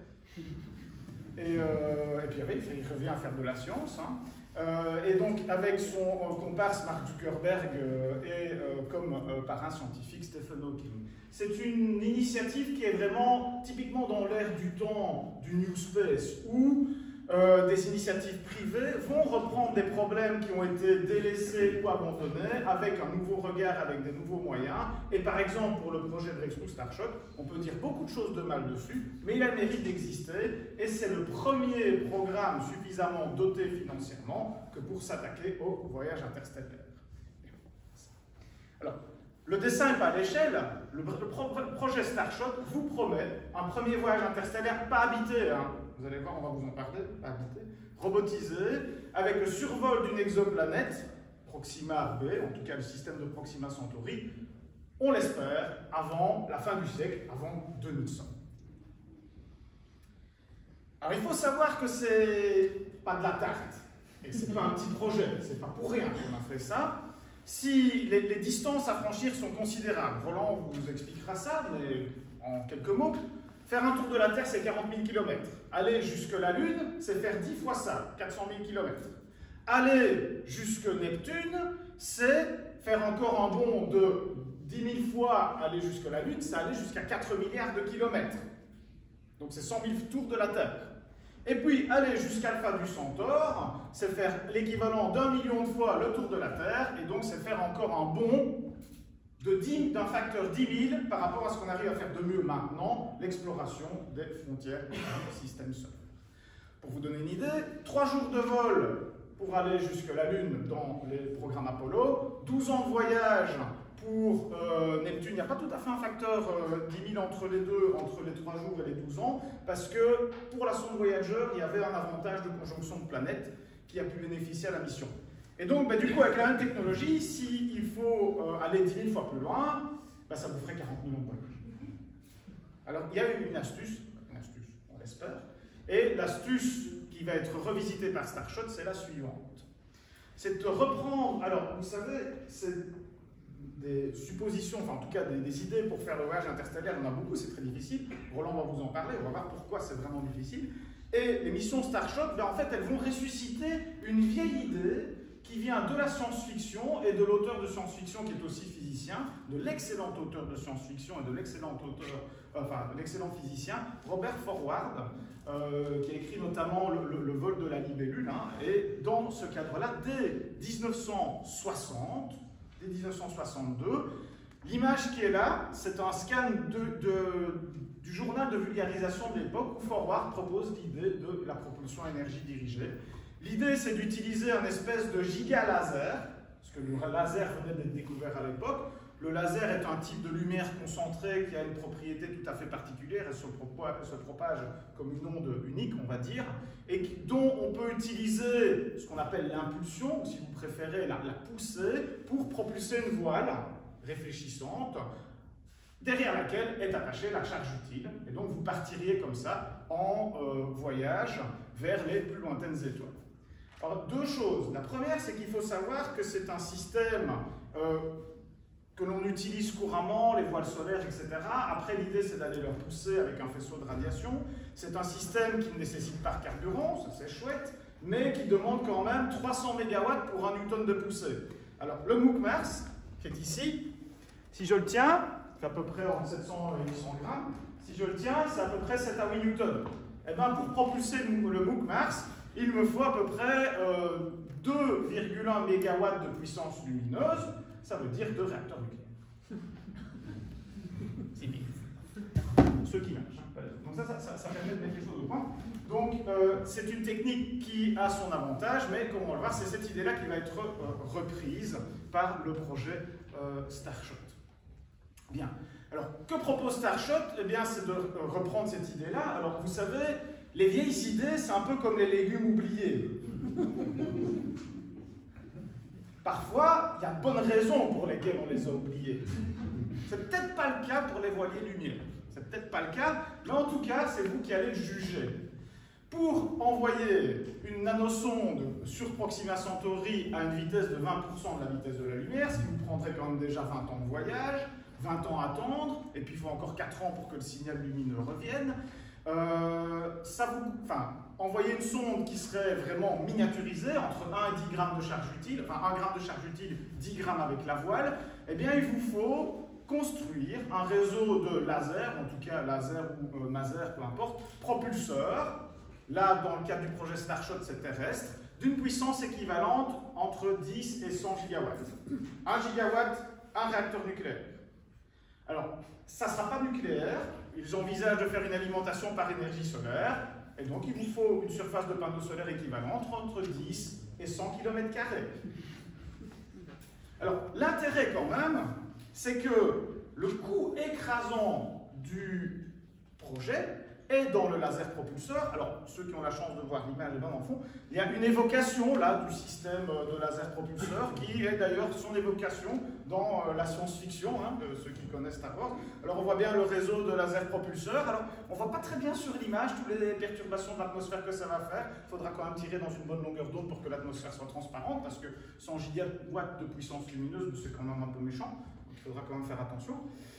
Et, euh, et puis après, il revient faire de la science. Hein. Euh, et donc, avec son euh, comparse Mark Zuckerberg euh, et euh, comme euh, parrain scientifique Stephen Hawking. C'est une initiative qui est vraiment typiquement dans l'ère du temps du New Space, où euh, des initiatives privées vont reprendre des problèmes qui ont été délaissés ou abandonnés avec un nouveau regard, avec des nouveaux moyens. Et par exemple, pour le projet Breakthrough Starshot, on peut dire beaucoup de choses de mal dessus, mais il a le mérite d'exister et c'est le premier programme suffisamment doté financièrement que pour s'attaquer au voyage interstellaire. Alors, le dessin n'est pas à l'échelle. Le, le, pro, le projet Starshot vous promet un premier voyage interstellaire pas habité, hein. Vous allez voir, on va vous en parler, pas habité, robotisé, avec le survol d'une exoplanète, Proxima b, en tout cas le système de Proxima Centauri, on l'espère, avant la fin du siècle, avant deux mille cent. Alors il faut savoir que c'est pas de la tarte, et c'est pas un petit projet, c'est pas pour rien qu'on a fait ça. Si les, les distances à franchir sont considérables, Roland vous expliquera ça, mais en quelques mots, faire un tour de la Terre, c'est quarante mille kilomètres. Aller jusque la Lune, c'est faire dix fois ça, quatre cent mille kilomètres. Aller jusque Neptune, c'est faire encore un bond de dix mille fois aller jusque la Lune, c'est aller jusqu'à quatre milliards de kilomètres. Donc c'est cent mille tours de la Terre. Et puis aller jusqu'à Alpha du Centaure, c'est faire l'équivalent d'un million de fois le tour de la Terre, et donc c'est faire encore un bond d'un facteur dix mille par rapport à ce qu'on arrive à faire de mieux maintenant, l'exploration des frontières du système solaire. Pour vous donner une idée, trois jours de vol pour aller jusque la Lune dans les programmes Apollo, douze ans de voyage pour euh, Neptune. Il n'y a pas tout à fait un facteur euh, dix mille entre les deux, entre les trois jours et les douze ans, parce que pour la sonde Voyager, il y avait un avantage de conjonction de planètes qui a pu bénéficier à la mission. Et donc, bah, du coup, avec la même technologie, s'il faut euh, aller dix mille fois plus loin, bah, ça vous ferait quarante millions de voyages. Alors, il y a eu une astuce, une astuce, on l'espère, et l'astuce qui va être revisitée par Starshot, c'est la suivante. C'est de reprendre, alors, vous savez, c'est des suppositions, enfin, en tout cas, des, des idées pour faire le voyage interstellaire, on en a beaucoup, c'est très difficile. Roland va vous en parler, on va voir pourquoi c'est vraiment difficile. Et les missions Starshot, ben, en fait, elles vont ressusciter une vieille idée qui vient de la science-fiction et de l'auteur de science-fiction qui est aussi physicien, de l'excellent auteur de science-fiction et de l'excellent auteur, enfin, l'excellent physicien, Robert Forward, euh, qui a écrit notamment le, le, le vol de la libellule. Hein, et dans ce cadre-là, dès mille neuf cent soixante, dès mille neuf cent soixante-deux, l'image qui est là, c'est un scan de, de, du journal de vulgarisation de l'époque où Forward propose l'idée de la propulsion à énergie dirigée. L'idée, c'est d'utiliser un espèce de giga-laser, parce que le laser venait d'être découvert à l'époque. Le laser est un type de lumière concentrée qui a une propriété tout à fait particulière et se propage, se propage comme une onde unique, on va dire, et qui, dont on peut utiliser ce qu'on appelle l'impulsion, ou si vous préférez la, la poussée, pour propulser une voile réfléchissante, derrière laquelle est attachée la charge utile. Et donc vous partiriez comme ça en euh, voyage vers les plus lointaines étoiles. Alors deux choses. La première, c'est qu'il faut savoir que c'est un système euh, que l'on utilise couramment, les voiles solaires, et cetera. Après, l'idée, c'est d'aller leur pousser avec un faisceau de radiation. C'est un système qui ne nécessite pas de carburant, ça c'est chouette, mais qui demande quand même trois cents mégawatts pour un newton de poussée. Alors, le MOOC Mars, qui est ici, si je le tiens, c'est à peu près entre sept cents et huit cents grammes, si je le tiens, c'est à peu près sept à huit newtons. Et bien, pour propulser le MOOC Mars, il me faut à peu près euh, deux virgule un mégawatts de puissance lumineuse, ça veut dire deux réacteurs nucléaires. C'est bien. Ceux qui marchent. Hein. Donc ça, ça, ça, ça permet de mettre les choses au point. Donc euh, c'est une technique qui a son avantage, mais comme on va le voir, c'est cette idée-là qui va être euh, reprise par le projet euh, Starshot. Bien. Alors, que propose Starshot? Eh bien, c'est de euh, reprendre cette idée-là. Alors, vous savez, les vieilles idées, c'est un peu comme les légumes oubliés. Parfois, il y a de bonnes raisons pour lesquelles on les a oubliés. C'est peut-être pas le cas pour les voiliers lumière. C'est peut-être pas le cas, mais en tout cas, c'est vous qui allez le juger. Pour envoyer une nanosonde sur Proxima Centauri à une vitesse de vingt pour cent de la vitesse de la lumière, ce qui vous prendrait quand même déjà vingt ans de voyage, vingt ans à attendre, et puis il faut encore quatre ans pour que le signal lumineux revienne, euh, ça vous, enfin, envoyer une sonde qui serait vraiment miniaturisée, entre un et dix grammes de charge utile, enfin un gramme de charge utile, dix grammes avec la voile, eh bien il vous faut construire un réseau de lasers, en tout cas laser ou euh, maser, peu importe, propulseurs. Là, dans le cadre du projet Starshot, c'est terrestre, d'une puissance équivalente entre dix et cent gigawatts. un gigawatt, un réacteur nucléaire. Alors, ça ne sera pas nucléaire, ils envisagent de faire une alimentation par énergie solaire, et donc il vous faut une surface de panneaux solaires équivalente entre dix et cent kilomètres carrés. Alors, l'intérêt quand même, c'est que le coût écrasant du projet est dans le laser propulseur. Alors, ceux qui ont la chance de voir l'image là en fond, il y a une évocation là du système de laser propulseur qui est d'ailleurs son évocation dans euh, la science-fiction, hein, de ceux qui connaissent Star Wars. Alors, on voit bien le réseau de laser propulseur. Alors, on ne voit pas très bien sur l'image toutes les perturbations de l'atmosphère que ça va faire. Il faudra quand même tirer dans une bonne longueur d'onde pour que l'atmosphère soit transparente, parce que cent gigawatts de puissance lumineuse, c'est quand même un peu méchant. Donc, il faudra quand même faire attention.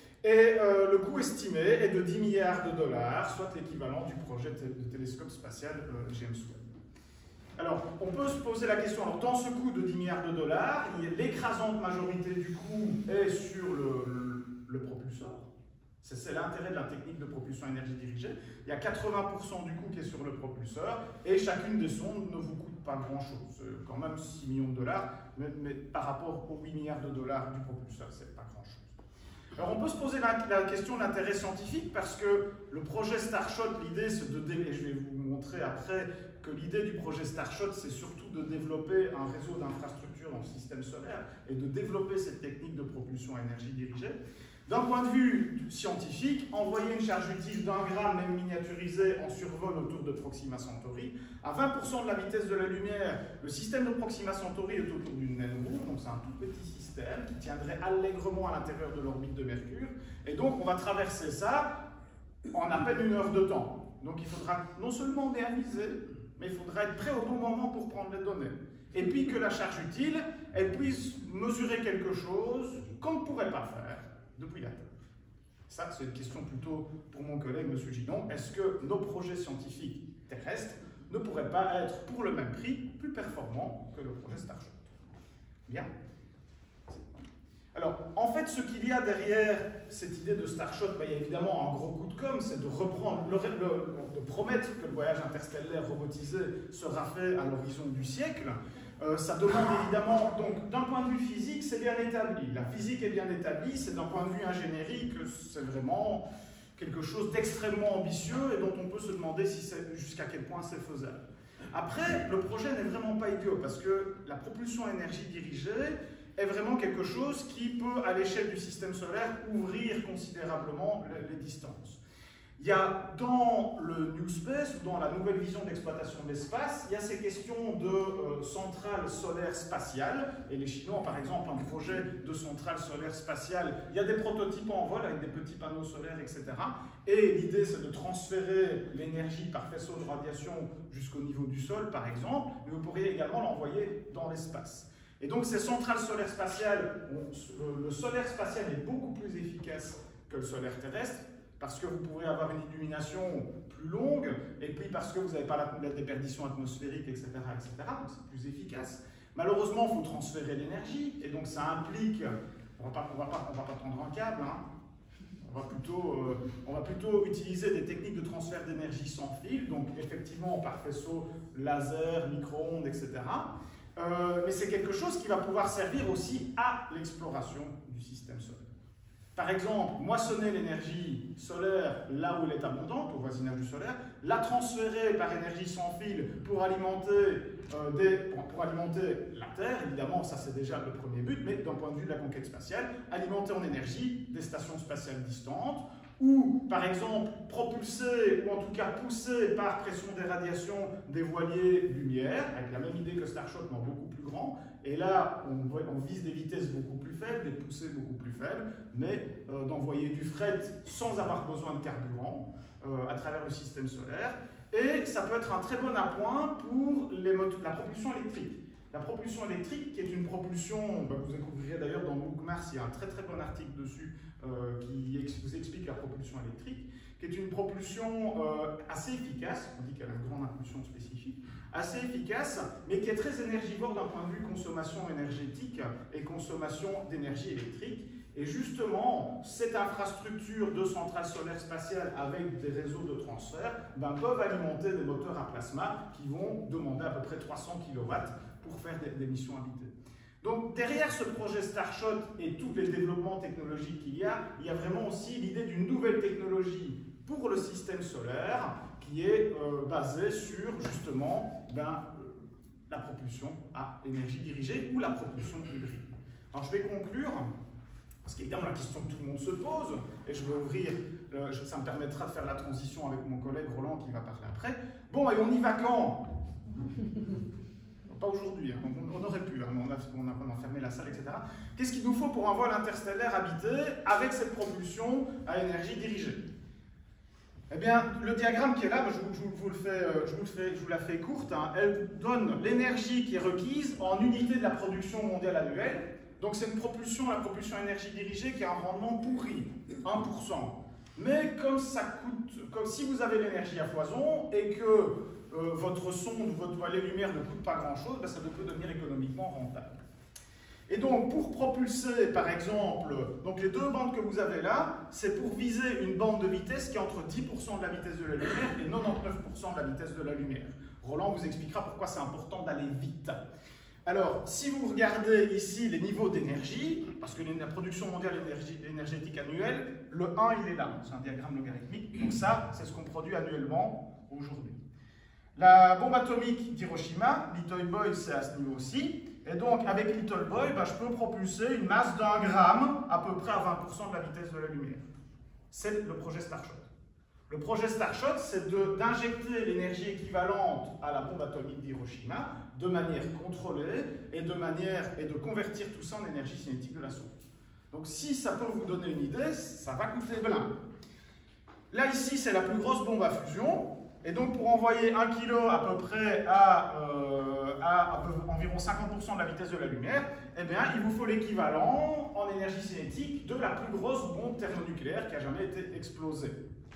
Et euh, le coût estimé est de dix milliards de dollars, soit l'équivalent du projet de télescope spatial euh, James Webb. Alors, on peut se poser la question, alors dans ce coût de dix milliards de dollars, l'écrasante majorité du coût est sur le, le, le propulseur. C'est l'intérêt de la technique de propulsion à énergie dirigée. Il y a quatre-vingts pour cent du coût qui est sur le propulseur, et chacune des sondes ne vous coûte pas grand-chose. C'est quand même six millions de dollars, mais, mais par rapport aux huit milliards de dollars du propulseur, c'est pas grand-chose. Alors on peut se poser la, la question de l'intérêt scientifique parce que le projet Starshot, l'idée c'est de, et je vais vous montrer après que l'idée du projet Starshot c'est surtout de développer un réseau d'infrastructures dans le système solaire et de développer cette technique de propulsion à énergie dirigée. D'un point de vue scientifique, envoyer une charge utile d'un gramme, même miniaturisée, en survol autour de Proxima Centauri, à vingt pour cent de la vitesse de la lumière, le système de Proxima Centauri est autour d'une naine rouge, donc c'est un tout petit système qui tiendrait allègrement à l'intérieur de l'orbite de Mercure, et donc on va traverser ça en à peine une heure de temps. Donc il faudra non seulement bien viser, mais il faudra être prêt au bon moment pour prendre les données. Et puis que la charge utile, elle puisse mesurer quelque chose qu'on ne pourrait pas faire depuis la Terre. Ça, c'est une question plutôt pour mon collègue, M. Gidon. Est-ce que nos projets scientifiques terrestres ne pourraient pas être, pour le même prix, plus performants que le projet Starshot? Bien. Alors, en fait, ce qu'il y a derrière cette idée de Starshot, ben, il y a évidemment un gros coup de com', c'est de reprendre, le, le, de promettre que le voyage interstellaire robotisé sera fait à l'horizon du siècle. Euh, ça demande évidemment, donc d'un point de vue physique, c'est bien établi. La physique est bien établie, c'est d'un point de vue ingénierie que c'est vraiment quelque chose d'extrêmement ambitieux et dont on peut se demander si jusqu'à quel point c'est faisable. Après, le projet n'est vraiment pas idiot parce que la propulsion à énergie dirigée est vraiment quelque chose qui peut, à l'échelle du système solaire, ouvrir considérablement les, les distances. Il y a dans le New Space, ou dans la nouvelle vision d'exploitation de l'espace, il y a ces questions de euh, centrales solaires spatiales, et les Chinois ont par exemple un projet de centrale solaire spatiale. Il y a des prototypes en vol avec des petits panneaux solaires, et cetera. Et l'idée c'est de transférer l'énergie par faisceau de radiation jusqu'au niveau du sol, par exemple, mais vous pourriez également l'envoyer dans l'espace. Et donc ces centrales solaires spatiales, on, le solaire spatial est beaucoup plus efficace que le solaire terrestre, parce que vous pourrez avoir une illumination plus longue, et puis parce que vous n'avez pas la, la déperdition atmosphérique, et cetera, et cetera, donc c'est plus efficace. Malheureusement, il faut transférer l'énergie, et donc ça implique, on ne va, va, va pas tendre un câble, hein, on, va plutôt, euh, on va plutôt utiliser des techniques de transfert d'énergie sans fil, donc effectivement par faisceau laser, micro-ondes, et cetera. Euh, mais c'est quelque chose qui va pouvoir servir aussi à l'exploration du système solaire. Par exemple, moissonner l'énergie solaire là où elle est abondante, au voisinage du solaire, la transférer par énergie sans fil pour alimenter, euh, des, pour, pour alimenter la Terre, évidemment, ça c'est déjà le premier but, mais d'un point de vue de la conquête spatiale, alimenter en énergie des stations spatiales distantes, ou par exemple propulser, ou en tout cas pousser par pression des radiations des voiliers lumière, avec la même idée que Starshot, mais beaucoup plus grand. Et là, on, on vise des vitesses beaucoup plus faibles, des poussées beaucoup plus faibles, mais euh, d'envoyer du fret sans avoir besoin de carburant euh, à travers le système solaire. Et ça peut être un très bon appoint pour les la propulsion électrique. La propulsion électrique, qui est une propulsion, bah, vous découvrirez d'ailleurs dans MOOC Mars, il y a un très très bon article dessus euh, qui ex vous explique la propulsion électrique, qui est une propulsion euh, assez efficace, on dit qu'elle a une grande impulsion spécifique, assez efficace, mais qui est très énergivore d'un point de vue consommation énergétique et consommation d'énergie électrique. Et justement, cette infrastructure de centrales solaires spatiales avec des réseaux de transfert ben, peuvent alimenter des moteurs à plasma qui vont demander à peu près trois cents kilowatts pour faire des, des missions habitées. Donc derrière ce projet Starshot et tous les développements technologiques qu'il y a, il y a vraiment aussi l'idée d'une nouvelle technologie pour le système solaire qui est euh, basée sur justement ben, la propulsion à énergie dirigée ou la propulsion hybride. Alors je vais conclure, parce qu'évidemment la question que tout le monde se pose, et je vais ouvrir, euh, ça me permettra de faire la transition avec mon collègue Roland qui va parler après. Bon, et on y va quand? Pas aujourd'hui, hein. on, on aurait pu, hein. on, a, on, a, on a fermé la salle, et cetera. Qu'est-ce qu'il nous faut pour un vol interstellaire habité avec cette propulsion à énergie dirigée? Eh bien, le diagramme qui est là, je vous, je vous, le fais, je vous, le fais, je vous la fais courte, hein. Elle donne l'énergie qui est requise en unité de la production mondiale annuelle. Donc c'est une propulsion, la propulsion à énergie dirigée qui a un rendement pourri, un pour cent. Mais comme ça coûte, comme si vous avez l'énergie à foison et que Euh, votre sonde ou votre voilier lumière ne coûte pas grand-chose, ben ça peut devenir économiquement rentable. Et donc, pour propulser, par exemple, donc les deux bandes que vous avez là, c'est pour viser une bande de vitesse qui est entre dix pour cent de la vitesse de la lumière et quatre-vingt-dix-neuf pour cent de la vitesse de la lumière. Roland vous expliquera pourquoi c'est important d'aller vite. Alors, si vous regardez ici les niveaux d'énergie, parce que la production mondiale énergétique annuelle, le un, il est là, c'est un diagramme logarithmique, donc ça, c'est ce qu'on produit annuellement aujourd'hui. La bombe atomique d'Hiroshima, Little Boy, c'est à ce niveau-ci. Et donc, avec Little Boy, ben, je peux propulser une masse d'un gramme à peu près à vingt pour cent de la vitesse de la lumière. C'est le projet Starshot. Le projet Starshot, c'est d'injecter l'énergie équivalente à la bombe atomique d'Hiroshima de manière contrôlée et de manière et de convertir tout ça en énergie cinétique de la sonde. Donc, si ça peut vous donner une idée, ça va coûter plein. Là, ici, c'est la plus grosse bombe à fusion. Et donc, pour envoyer un kilo à peu près à, euh, à, à peu, environ cinquante pour cent de la vitesse de la lumière, eh bien, il vous faut l'équivalent en énergie cinétique de la plus grosse bombe thermonucléaire qui a jamais été explosée.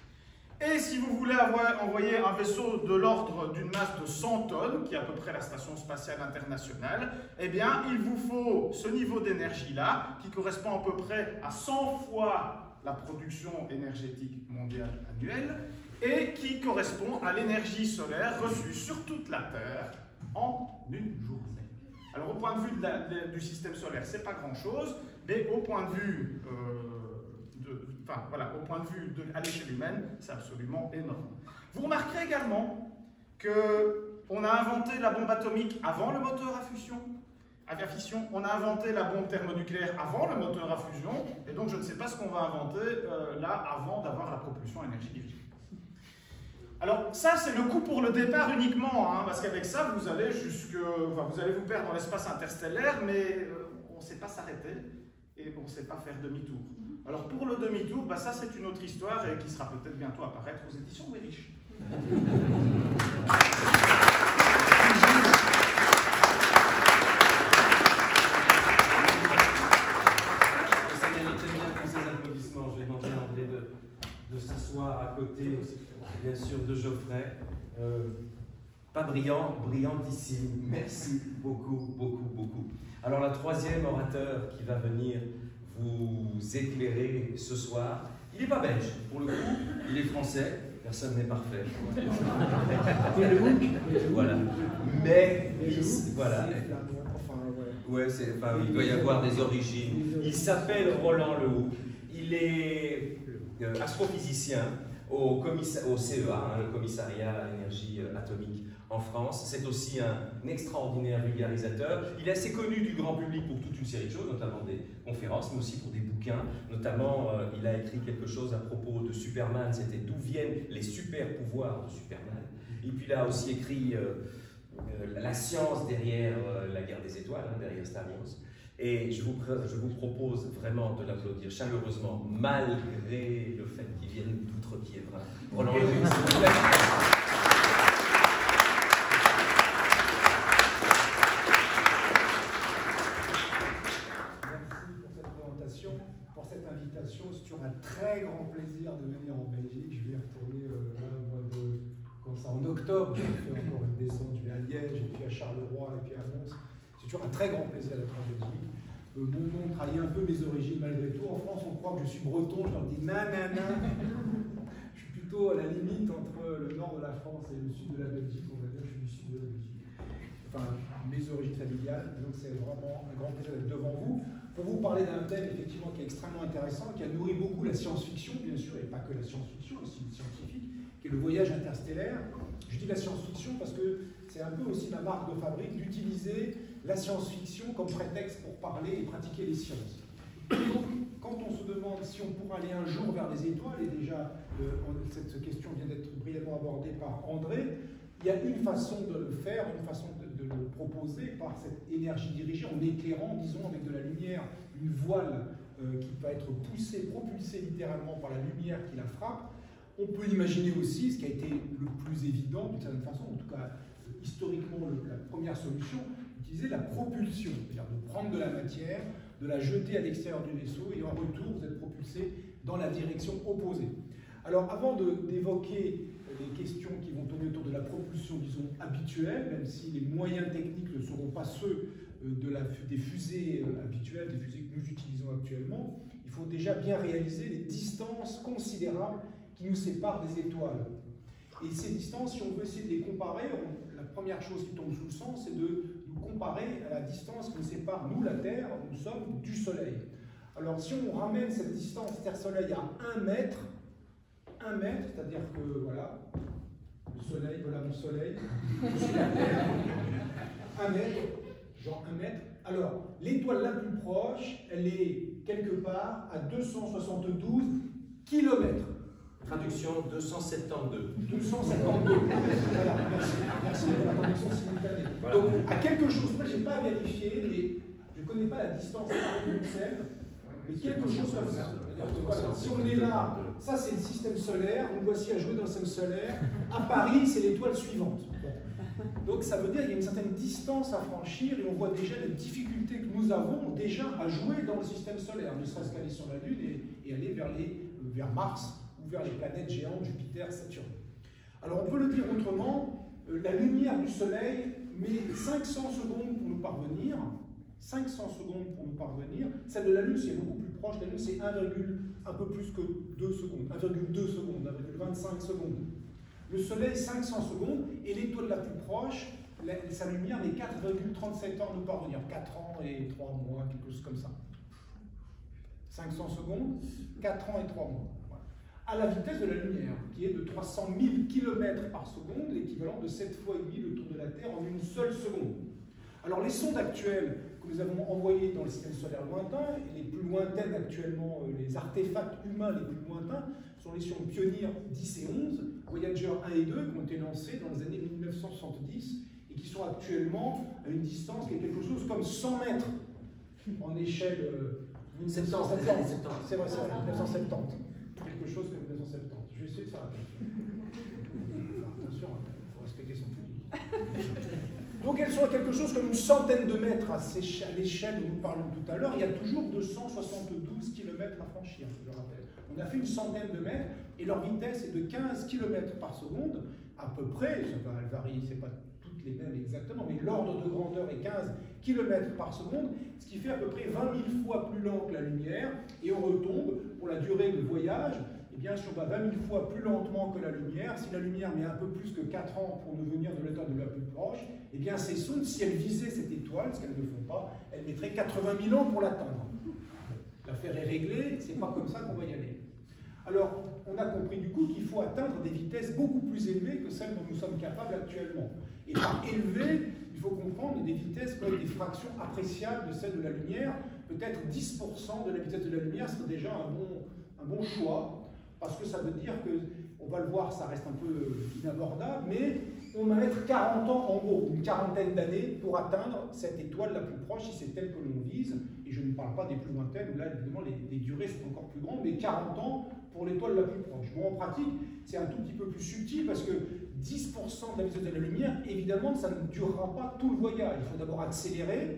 Et si vous voulez avoir, envoyer un vaisseau de l'ordre d'une masse de cent tonnes, qui est à peu près la Station spatiale internationale, eh bien, il vous faut ce niveau d'énergie-là, qui correspond à peu près à cent fois la production énergétique mondiale annuelle, et qui correspond à l'énergie solaire reçue sur toute la Terre en une journée. Alors, au point de vue de la, de, du système solaire, c'est pas grand-chose, mais au point de vue, euh, de, enfin, voilà, au point de vue de, à l'échelle humaine, c'est absolument énorme. Vous remarquerez également qu'on a inventé la bombe atomique avant le moteur à fusion, à fission, on a inventé la bombe thermonucléaire avant le moteur à fusion, et donc je ne sais pas ce qu'on va inventer euh, là avant d'avoir la propulsion à énergie dirigée. Alors ça, c'est le coût pour le départ uniquement, hein, parce qu'avec ça, vous allez, jusque, enfin, vous allez vous perdre dans l'espace interstellaire, mais euh, on ne sait pas s'arrêter et on ne sait pas faire demi-tour. Alors pour le demi-tour, bah, ça c'est une autre histoire et qui sera peut-être bientôt apparaître aux éditions Weyrich. l'aventure de Geoffrey. Euh, pas brillant, brillantissime. Merci beaucoup, beaucoup, beaucoup. Alors la troisième orateur qui va venir vous éclairer ce soir, il n'est pas belge, pour le coup, il est français, personne n'est parfait. Voilà. Mais, il, voilà. Ouais, c'est, enfin, il doit y avoir des origines. Il s'appelle Roland Lehoux, il est euh, astrophysicien au, au C E A, hein, le commissariat à l'énergie atomique en France. C'est aussi un extraordinaire vulgarisateur. Il est assez connu du grand public pour toute une série de choses, notamment des conférences, mais aussi pour des bouquins. Notamment, euh, il a écrit quelque chose à propos de Superman, c'était d'où viennent les super pouvoirs de Superman. Et puis il a aussi écrit euh, euh, la science derrière euh, la guerre des étoiles, hein, derrière Star Wars. Et je vous, je vous propose vraiment de l'applaudir chaleureusement, malgré le fait qu'il vienne d'outre-Quiévrain. Roland Lehoux, s'il vous plaît. C'est toujours un très grand plaisir de venir en Belgique. Je vais y retourner euh, là, moi, de, comme ça, en octobre. Je vais faire encore une descente. Je vais à Liège, et puis à Charleroi, et puis à Mons. C'est toujours un très grand plaisir d'être en Belgique. Euh, mon nom trahit un peu mes origines malgré tout. En France, on croit que je suis breton. Je leur dis nanana. Je suis plutôt à la limite entre le nord de la France et le sud de la Belgique. On va dire que je suis du sud de la Belgique. Enfin, mes origines familiales. Donc c'est vraiment un grand plaisir d'être devant vous. Pour vous parler d'un thème effectivement qui est extrêmement intéressant, qui a nourri beaucoup la science-fiction, bien sûr, et pas que la science-fiction, aussi le scientifique, qui est le voyage interstellaire. Je dis la science-fiction parce que c'est un peu aussi ma marque de fabrique d'utiliser la science-fiction comme prétexte pour parler et pratiquer les sciences. Et donc, quand on se demande si on pourra aller un jour vers les étoiles, et déjà euh, cette question vient d'être brillamment abordée par André, il y a une façon de le faire, une façon de, de le proposer par cette énergie dirigée, en éclairant, disons, avec de la lumière, une voile euh, qui va être poussée, propulsée littéralement par la lumière qui la frappe. On peut imaginer aussi, ce qui a été le plus évident d'une certaine façon, en tout cas euh, historiquement le, la première solution, utiliser la propulsion, c'est-à-dire de prendre de la matière, de la jeter à l'extérieur du vaisseau, et en retour, vous êtes propulsé dans la direction opposée. Alors, avant d'évoquer les questions qui vont tourner autour de la propulsion, disons, habituelle, même si les moyens techniques ne seront pas ceux de la, des fusées habituelles, des fusées que nous utilisons actuellement, il faut déjà bien réaliser les distances considérables qui nous séparent des étoiles. Et ces distances, si on veut essayer de les comparer, on, la première chose qui tombe sous le sens, c'est de nous comparer à la distance qui nous sépare, nous, la Terre, nous sommes du Soleil. Alors, si on ramène cette distance Terre-Soleil à un mètre, un mètre, c'est-à-dire que, voilà, le Soleil, voilà mon Soleil, je suis la Terre, un mètre, genre un mètre. Alors, l'étoile la plus proche, elle est quelque part à deux cent soixante-douze kilomètres. Traduction deux cent soixante-douze. deux cent soixante-douze. Voilà, merci. Merci pour la traduction simultanée. Voilà. Donc, à quelque chose près, je n'ai pas vérifié, mais je ne connais pas la distance de Bruxelles, mais quelque chose comme ça. Voilà. Si on est là, ça c'est le système solaire, nous voici à jouer dans le système solaire. À Paris, c'est l'étoile suivante. Donc ça veut dire qu'il y a une certaine distance à franchir, et on voit déjà les difficultés que nous avons déjà à jouer dans le système solaire, ne serait-ce qu'aller sur la Lune et, et aller vers, les, vers Mars, ou vers les planètes géantes, Jupiter, Saturne. Alors on peut le dire autrement, euh, la lumière du Soleil met cinq cents secondes pour nous parvenir, cinq cents secondes pour nous parvenir, celle de la Lune c'est beaucoup plus proche, la Lune c'est un peu plus que deux secondes, un virgule deux secondes, un virgule vingt-cinq secondes. Le Soleil cinq cents secondes, et l'étoile la plus proche, la, sa lumière met quatre virgule trente-sept ans à nous parvenir, quatre ans et trois mois, quelque chose comme ça. cinq cents secondes, quatre ans et trois mois. À la vitesse de la lumière, qui est de trois cent mille kilomètres par seconde, l'équivalent de sept fois et demi le tour de la Terre en une seule seconde. Alors les sondes actuelles que nous avons envoyées dans le système solaire lointain, et les plus lointaines actuellement, les artefacts humains les plus lointains, sont les sondes Pioneer dix et onze, Voyager un et deux, qui ont été lancées dans les années mille neuf cent soixante-dix, et qui sont actuellement à une distance qui est quelque chose comme cent mètres, en échelle euh, mille neuf cent soixante-dix. C'est vrai, c'est vrai, mille neuf cent soixante-dix. Quelque chose comme mille neuf cent soixante-dix. Je vais essayer de faire attention. Attention, il faut respecter son public. Donc elles sont à quelque chose comme une centaine de mètres à l'échelle dont nous parlons tout à l'heure. Il y a toujours deux cent soixante-douze kilomètres à franchir, je le rappelle. On a fait une centaine de mètres et leur vitesse est de quinze kilomètres par seconde, à peu près, ça va, elle varie, c'est pas toutes les mêmes exactement, mais l'ordre de grandeur est quinze kilomètres par seconde, ce qui fait à peu près vingt mille fois plus lent que la lumière, et on retombe, pour la durée de voyage, eh bien, si on va vingt mille fois plus lentement que la lumière, si la lumière met un peu plus que quatre ans pour nous venir de l'étoile de la plus proche, eh bien, ces sondes, si elles visaient cette étoile, ce qu'elles ne font pas, elles mettraient quatre-vingt mille ans pour l'atteindre. L'affaire est réglée, c'est pas comme ça qu'on va y aller. Alors, on a compris du coup qu'il faut atteindre des vitesses beaucoup plus élevées que celles dont nous sommes capables actuellement. Et par élevé, il faut comprendre des vitesses avec des fractions appréciables de celles de la lumière. Peut-être dix pour cent de la vitesse de la lumière serait déjà un bon, un bon choix, parce que ça veut dire que, on va le voir, ça reste un peu inabordable, mais on va mettre quarante ans, en gros, une quarantaine d'années pour atteindre cette étoile la plus proche, si c'est elle que l'on vise. Et je ne parle pas des plus lointaines, où là, évidemment, les, les durées sont encore plus grandes, mais quarante ans pour l'étoile la plus proche. Bon, en pratique, c'est un tout petit peu plus subtil, parce que dix pour cent de la vitesse de la lumière, évidemment, ça ne durera pas tout le voyage. Il faut d'abord accélérer,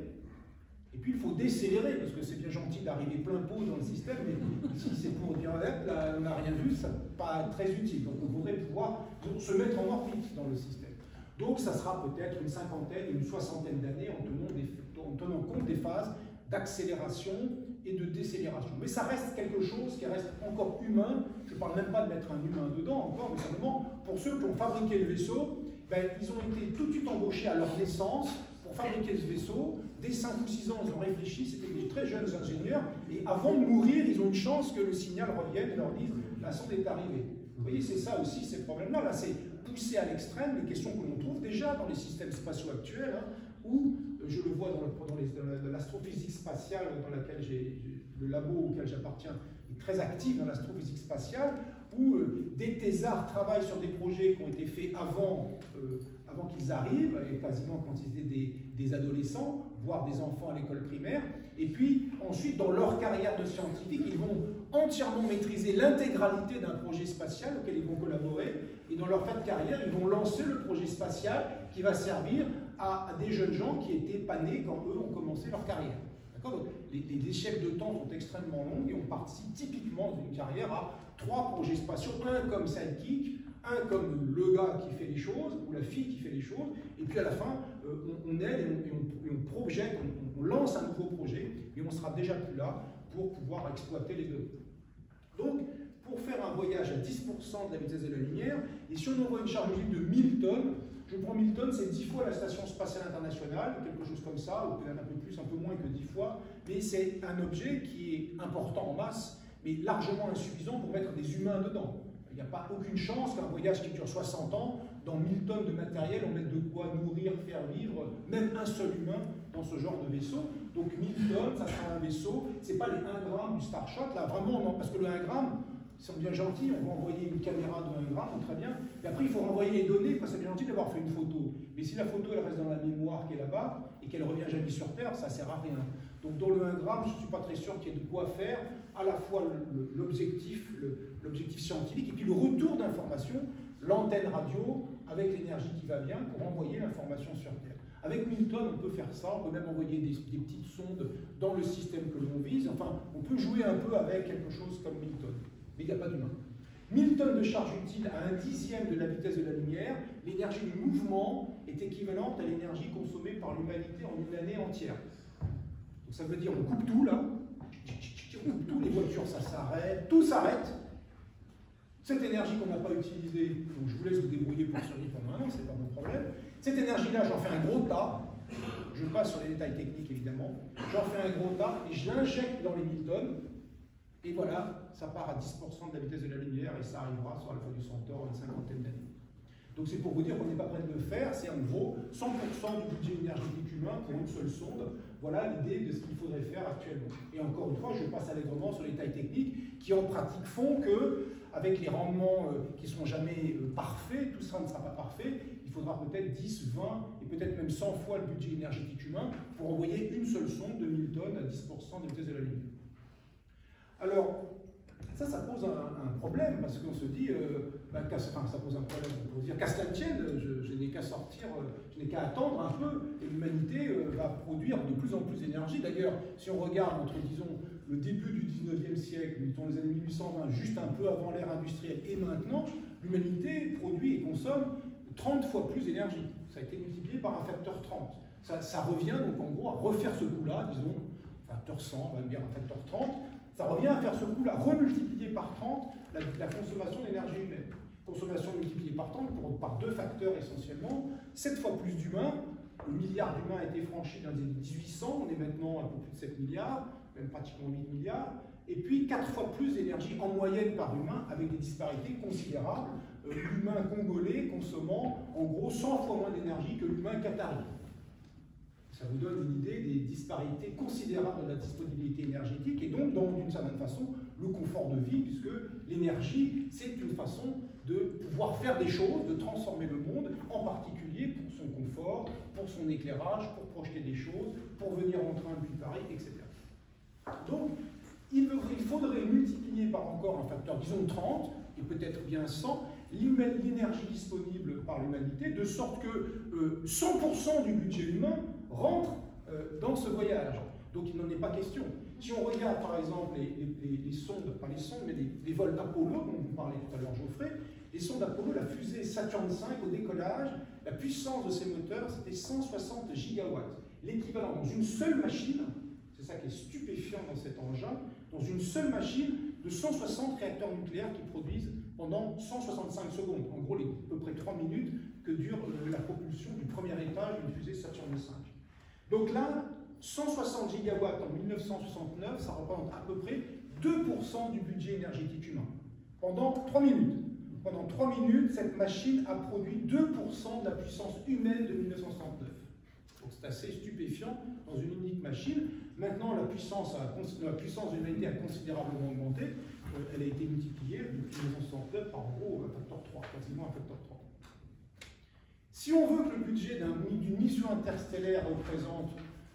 et puis il faut décélérer, parce que c'est bien gentil d'arriver plein pot dans le système, mais si c'est pour dire là, on n'a rien vu, ça n'est pas très utile. Donc on voudrait pouvoir se mettre en orbite dans le système. Donc ça sera peut-être une cinquantaine, une soixantaine d'années en tenant, des, en tenant compte des phases d'accélération et de décélération. Mais ça reste quelque chose qui reste encore humain. Je ne parle même pas de mettre un humain dedans encore, mais simplement pour ceux qui ont fabriqué le vaisseau, ben, ils ont été tout de suite embauchés à leur naissance pour fabriquer ce vaisseau. Dès cinq ou six ans, ils ont réfléchi, c'était des très jeunes ingénieurs, et avant de mourir, ils ont une chance que le signal revienne et leur dise « la sonde est arrivée ». Vous voyez, c'est ça aussi, ces problèmes-là. Là, c'est poussé à l'extrême, les questions que l'on trouve déjà dans les systèmes spatiaux actuels, hein, où, je le vois dans, le, dans, les, dans l'astrophysique spatiale, dans laquelle j'ai, le labo auquel j'appartiens est très actif dans l'astrophysique spatiale, où euh, des thésards travaillent sur des projets qui ont été faits avant, euh, avant qu'ils arrivent, et quasiment quand ils étaient des, des adolescents, voire des enfants à l'école primaire, et puis ensuite, dans leur carrière de scientifique, ils vont entièrement maîtriser l'intégralité d'un projet spatial auquel ils vont collaborer, et dans leur fin de carrière, ils vont lancer le projet spatial qui va servir à, à des jeunes gens qui étaient pas nés quand eux ont commencé leur carrière. Donc, les, les échelles de temps sont extrêmement longues et on participe typiquement d'une carrière à trois projets spatiaux, un comme sidekick, un comme le gars qui fait les choses, ou la fille qui fait les choses, et puis à la fin, euh, on, on aide et on, et on, et on projette, on, on lance un nouveau projet, et on sera déjà plus là pour pouvoir exploiter les données. Donc, pour faire un voyage à dix pour cent de la vitesse de la lumière, et si on envoie une charge de mille tonnes, je prends mille tonnes, c'est dix fois la Station Spatiale Internationale, quelque chose comme ça, ou peut-être un peu plus, un peu moins que dix fois, mais c'est un objet qui est important en masse, mais largement insuffisant pour mettre des humains dedans. Il n'y a pas aucune chance qu'un voyage qui dure soixante ans, dans mille tonnes de matériel, on mette de quoi nourrir, faire vivre, même un seul humain dans ce genre de vaisseau. Donc mille tonnes, ça sera un vaisseau, c'est pas les un gramme du Starshot, là vraiment, non, parce que le un gramme, ils sont bien gentils, on va envoyer une caméra de un gramme, très bien, et après il faut renvoyer les données, parce que c'est bien gentil d'avoir fait une photo. Mais si la photo elle reste dans la mémoire qui est là-bas, et qu'elle revient jamais sur Terre, ça ne sert à rien. Donc dans le un gramme, je ne suis pas très sûr qu'il y ait de quoi faire, à la fois l'objectif, l'objectif scientifique, et puis le retour d'information, l'antenne radio, avec l'énergie qui va bien, pour envoyer l'information sur Terre. Avec mille tonnes, on peut faire ça, on peut même envoyer des, des petites sondes dans le système que l'on vise, enfin, on peut jouer un peu avec quelque chose comme mille tonnes. Mais il n'y a pas d'humain. mille tonnes de charge utile à un dixième de la vitesse de la lumière, l'énergie du mouvement est équivalente à l'énergie consommée par l'humanité en une année entière. Donc ça veut dire on coupe tout là, on coupe tout, les voitures ça s'arrête, tout s'arrête. Cette énergie qu'on n'a pas utilisée, donc je vous laisse vous débrouiller pour survivre pendant un an, c'est pas mon problème. Cette énergie-là, j'en fais un gros tas, je passe sur les détails techniques évidemment, j'en fais un gros tas et je l'injecte dans les mille tonnes. Et voilà, ça part à dix pour cent de la vitesse de la lumière et ça arrivera sur Alpha du Centaure en une cinquantaine d'années. Donc c'est pour vous dire qu'on n'est pas prêt de le faire, c'est en gros cent pour cent du budget énergétique humain pour une seule sonde. Voilà l'idée de ce qu'il faudrait faire actuellement. Et encore une fois, je passe allègrement sur les détails techniques qui en pratique font que, avec les rendements euh, qui ne seront jamais euh, parfaits, tout ça ne sera pas parfait, il faudra peut-être dix, vingt et peut-être même cent fois le budget énergétique humain pour envoyer une seule sonde de mille tonnes à dix pour cent de la vitesse de la lumière. Alors, ça, ça pose un, un problème, parce qu'on se dit, euh, bah, enfin, ça pose un problème, on peut dire, qu'à cela ne tienne, je, je n'ai qu'à sortir, euh, je n'ai qu'à attendre un peu, et l'humanité euh, va produire de plus en plus d'énergie. D'ailleurs, si on regarde entre, disons, le début du dix-neuvième siècle, mettons les années mille huit cent vingt, juste un peu avant l'ère industrielle, et maintenant, l'humanité produit et consomme trente fois plus d'énergie. Ça a été multiplié par un facteur trente. Ça, ça revient donc en gros à refaire ce coup-là, disons, facteur cent, on va dire un facteur trente, ça revient à faire ce coup-là, remultiplier par trente la, la consommation d'énergie humaine. Consommation multipliée par trente, pour, par deux facteurs essentiellement, sept fois plus d'humains, le milliard d'humains a été franchi dans les années mille huit cents, on est maintenant à un peu plus de sept milliards, même pratiquement huit milliards, et puis quatre fois plus d'énergie en moyenne par humain, avec des disparités considérables, euh, l'humain congolais consommant en gros cent fois moins d'énergie que l'humain qatari. Ça vous donne une idée des disparités considérables de la disponibilité énergétique et donc, d'une certaine façon, le confort de vie, puisque l'énergie, c'est une façon de pouvoir faire des choses, de transformer le monde, en particulier pour son confort, pour son éclairage, pour projeter des choses, pour venir en train depuis Paris, et cetera. Donc, il faudrait multiplier par encore un facteur, disons trente, et peut-être bien cent, l'énergie disponible par l'humanité, de sorte que euh, cent pour cent du budget humain rentre euh, dans ce voyage. Donc il n'en est pas question. Si on regarde par exemple les, les, les sondes, pas les sondes, mais les, les vols d'Apollo, dont vous parlez tout à l'heure Geoffrey, les sondes d'Apollo, la fusée Saturn cinq au décollage, la puissance de ces moteurs, c'était cent soixante gigawatts. L'équivalent dans une seule machine, c'est ça qui est stupéfiant dans cet engin, dans une seule machine de cent soixante réacteurs nucléaires qui produisent pendant cent soixante-cinq secondes, en gros les à peu près trois minutes que dure la propulsion du premier étage d'une fusée Saturn cinq. Donc là, cent soixante gigawatts en mille neuf cent soixante-neuf, ça représente à peu près deux pour cent du budget énergétique humain. Pendant trois minutes. Pendant trois minutes, cette machine a produit deux pour cent de la puissance humaine de mille neuf cent soixante-neuf. Donc c'est assez stupéfiant dans une unique machine. Maintenant, la puissance, a, la puissance de l'humanité a considérablement augmenté. Euh, elle a été multipliée depuis mille neuf cent soixante-neuf par en gros un facteur trois, quasiment un facteur trois. Si on veut que le budget d'une mission interstellaire représente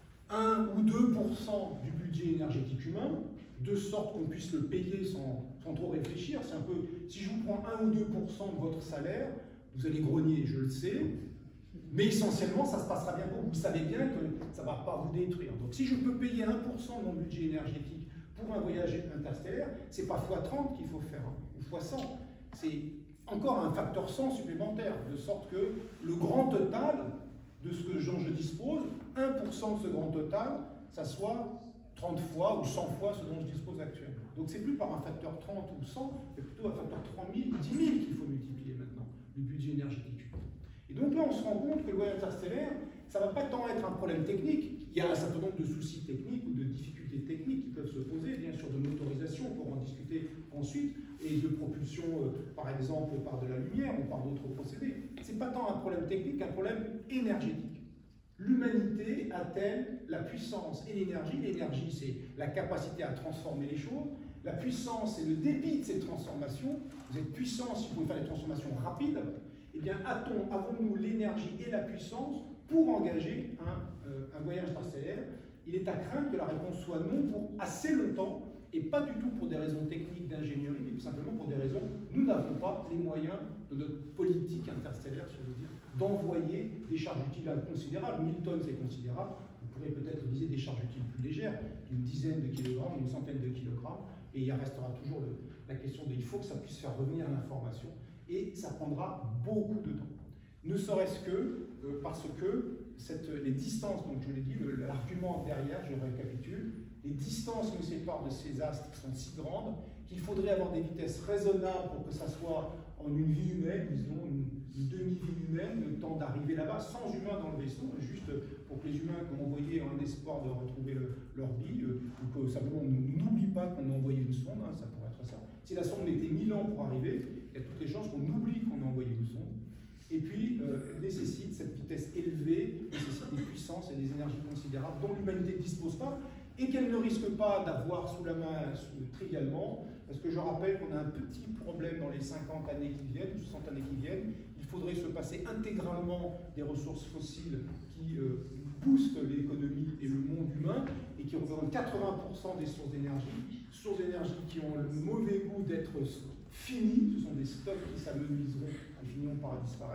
un ou deux pour cent du budget énergétique humain, de sorte qu'on puisse le payer sans, sans trop réfléchir, c'est un peu, si je vous prends un ou deux pour cent de votre salaire, vous allez grogner, je le sais, mais essentiellement, ça se passera bien pour vous. Vous savez bien que ça ne va pas vous détruire. Donc si je peux payer un pour cent de mon budget énergétique pour un voyage interstellaire, ce n'est pas fois trente qu'il faut faire, hein, ou fois cent. C'est encore un facteur cent supplémentaire, de sorte que le grand total de ce que dont je dispose, un pour cent de ce grand total, ça soit trente fois ou cent fois ce dont je dispose actuellement. Donc c'est plus par un facteur trente ou cent, mais plutôt un facteur trois mille, dix mille qu'il faut multiplier maintenant, le budget énergétique. Et donc là, on se rend compte que le voyage interstellaire, ça ne va pas tant être un problème technique. Il y a un certain nombre de soucis techniques ou de difficultés techniques qui peuvent se poser, bien sûr de motorisation, pour en discuter ensuite, et de propulsion, euh, par exemple, par de la lumière ou par d'autres procédés. Ce n'est pas tant un problème technique qu'un problème énergétique. L'humanité a-t-elle la puissance et l'énergie? L'énergie, c'est la capacité à transformer les choses. La puissance, c'est le débit de ces transformations. Vous êtes puissant si vous pouvez faire des transformations rapides. Eh bien, a-t-on, avons-nous l'énergie et la puissance pour engager un, euh, un voyage interstellaire? Il est à craindre que la réponse soit non pour assez longtemps, et pas du tout pour des raisons techniques d'ingénierie, mais tout simplement pour des raisons, nous n'avons pas les moyens de notre politique interstellaire, si je veux dire, d'envoyer des charges utiles considérables. mille tonnes, c'est considérable. Vous pourrez peut-être viser des charges utiles plus légères, d'une dizaine de kilogrammes, une centaine de kilogrammes, et il restera toujours le, la question de il faut que ça puisse faire revenir l'information, et ça prendra beaucoup de temps. Ne serait-ce que euh, parce que cette, les distances, donc je l'ai dit, l'argument derrière, je récapitule, les distances qui nous séparent de ces astres sont si grandes qu'il faudrait avoir des vitesses raisonnables pour que ça soit en une vie humaine, disons une, une demi-vie humaine, le temps d'arriver là-bas, sans humains dans le vaisseau, juste pour que les humains qu'on envoyait en espoir de retrouver le, leur vie, euh, ou que simplement on n'oublie pas qu'on a envoyé une sonde, hein, ça pourrait être ça. Si la sonde mettait mille ans pour arriver, il y a toutes les chances qu'on oublie qu'on a envoyé une sonde. Et puis, euh, nécessite cette vitesse élevée, nécessite des puissances et des énergies considérables dont l'humanité ne dispose pas, et qu'elle ne risque pas d'avoir sous la main sous, trivialement, parce que je rappelle qu'on a un petit problème dans les cinquante années qui viennent, soixante années qui viennent. Il faudrait se passer intégralement des ressources fossiles qui euh, boostent l'économie et le monde humain, et qui représentent quatre-vingts pour cent des sources d'énergie, sources d'énergie qui ont le mauvais goût d'être finies, ce sont des stocks qui s'amenuiseront et finiront par disparaître,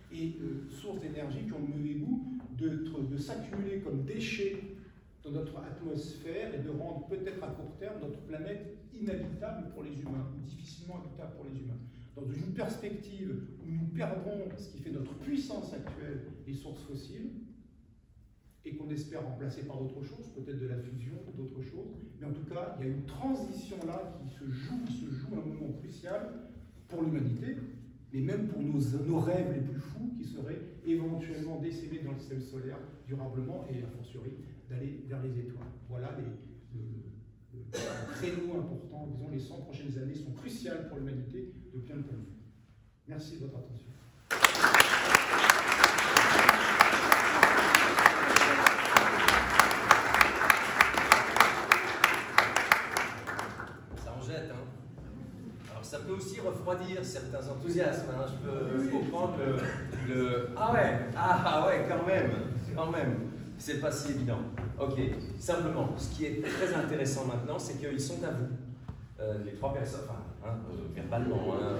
et euh, sources d'énergie qui ont le mauvais goût de, de s'accumuler comme déchets dans notre atmosphère et de rendre peut-être à court terme notre planète inhabitable pour les humains, ou difficilement habitable pour les humains. Dans une perspective où nous perdrons ce qui fait notre puissance actuelle, les sources fossiles, et qu'on espère remplacer par d'autres choses, peut-être de la fusion ou d'autres choses, mais en tout cas, il y a une transition là qui se joue, qui se joue à un moment crucial pour l'humanité, mais même pour nos, nos rêves les plus fous qui seraient éventuellement décédés dans le système solaire durablement et a fortiori d'aller vers les étoiles. Voilà les, le, le, le créneau important, disons les cent prochaines années sont cruciales pour l'humanité de plein de points de vue. Merci de votre attention. Ça en jette, hein. Alors ça peut aussi refroidir certains enthousiasmes, hein. Je peux comprendre le, le... Ah ouais, ah, ah ouais, quand même, quand même. C'est pas si évident. Ok, simplement, ce qui est très intéressant maintenant, c'est qu'ils sont à vous. Euh, les trois personnes, enfin, hein, euh, verbalement, hein,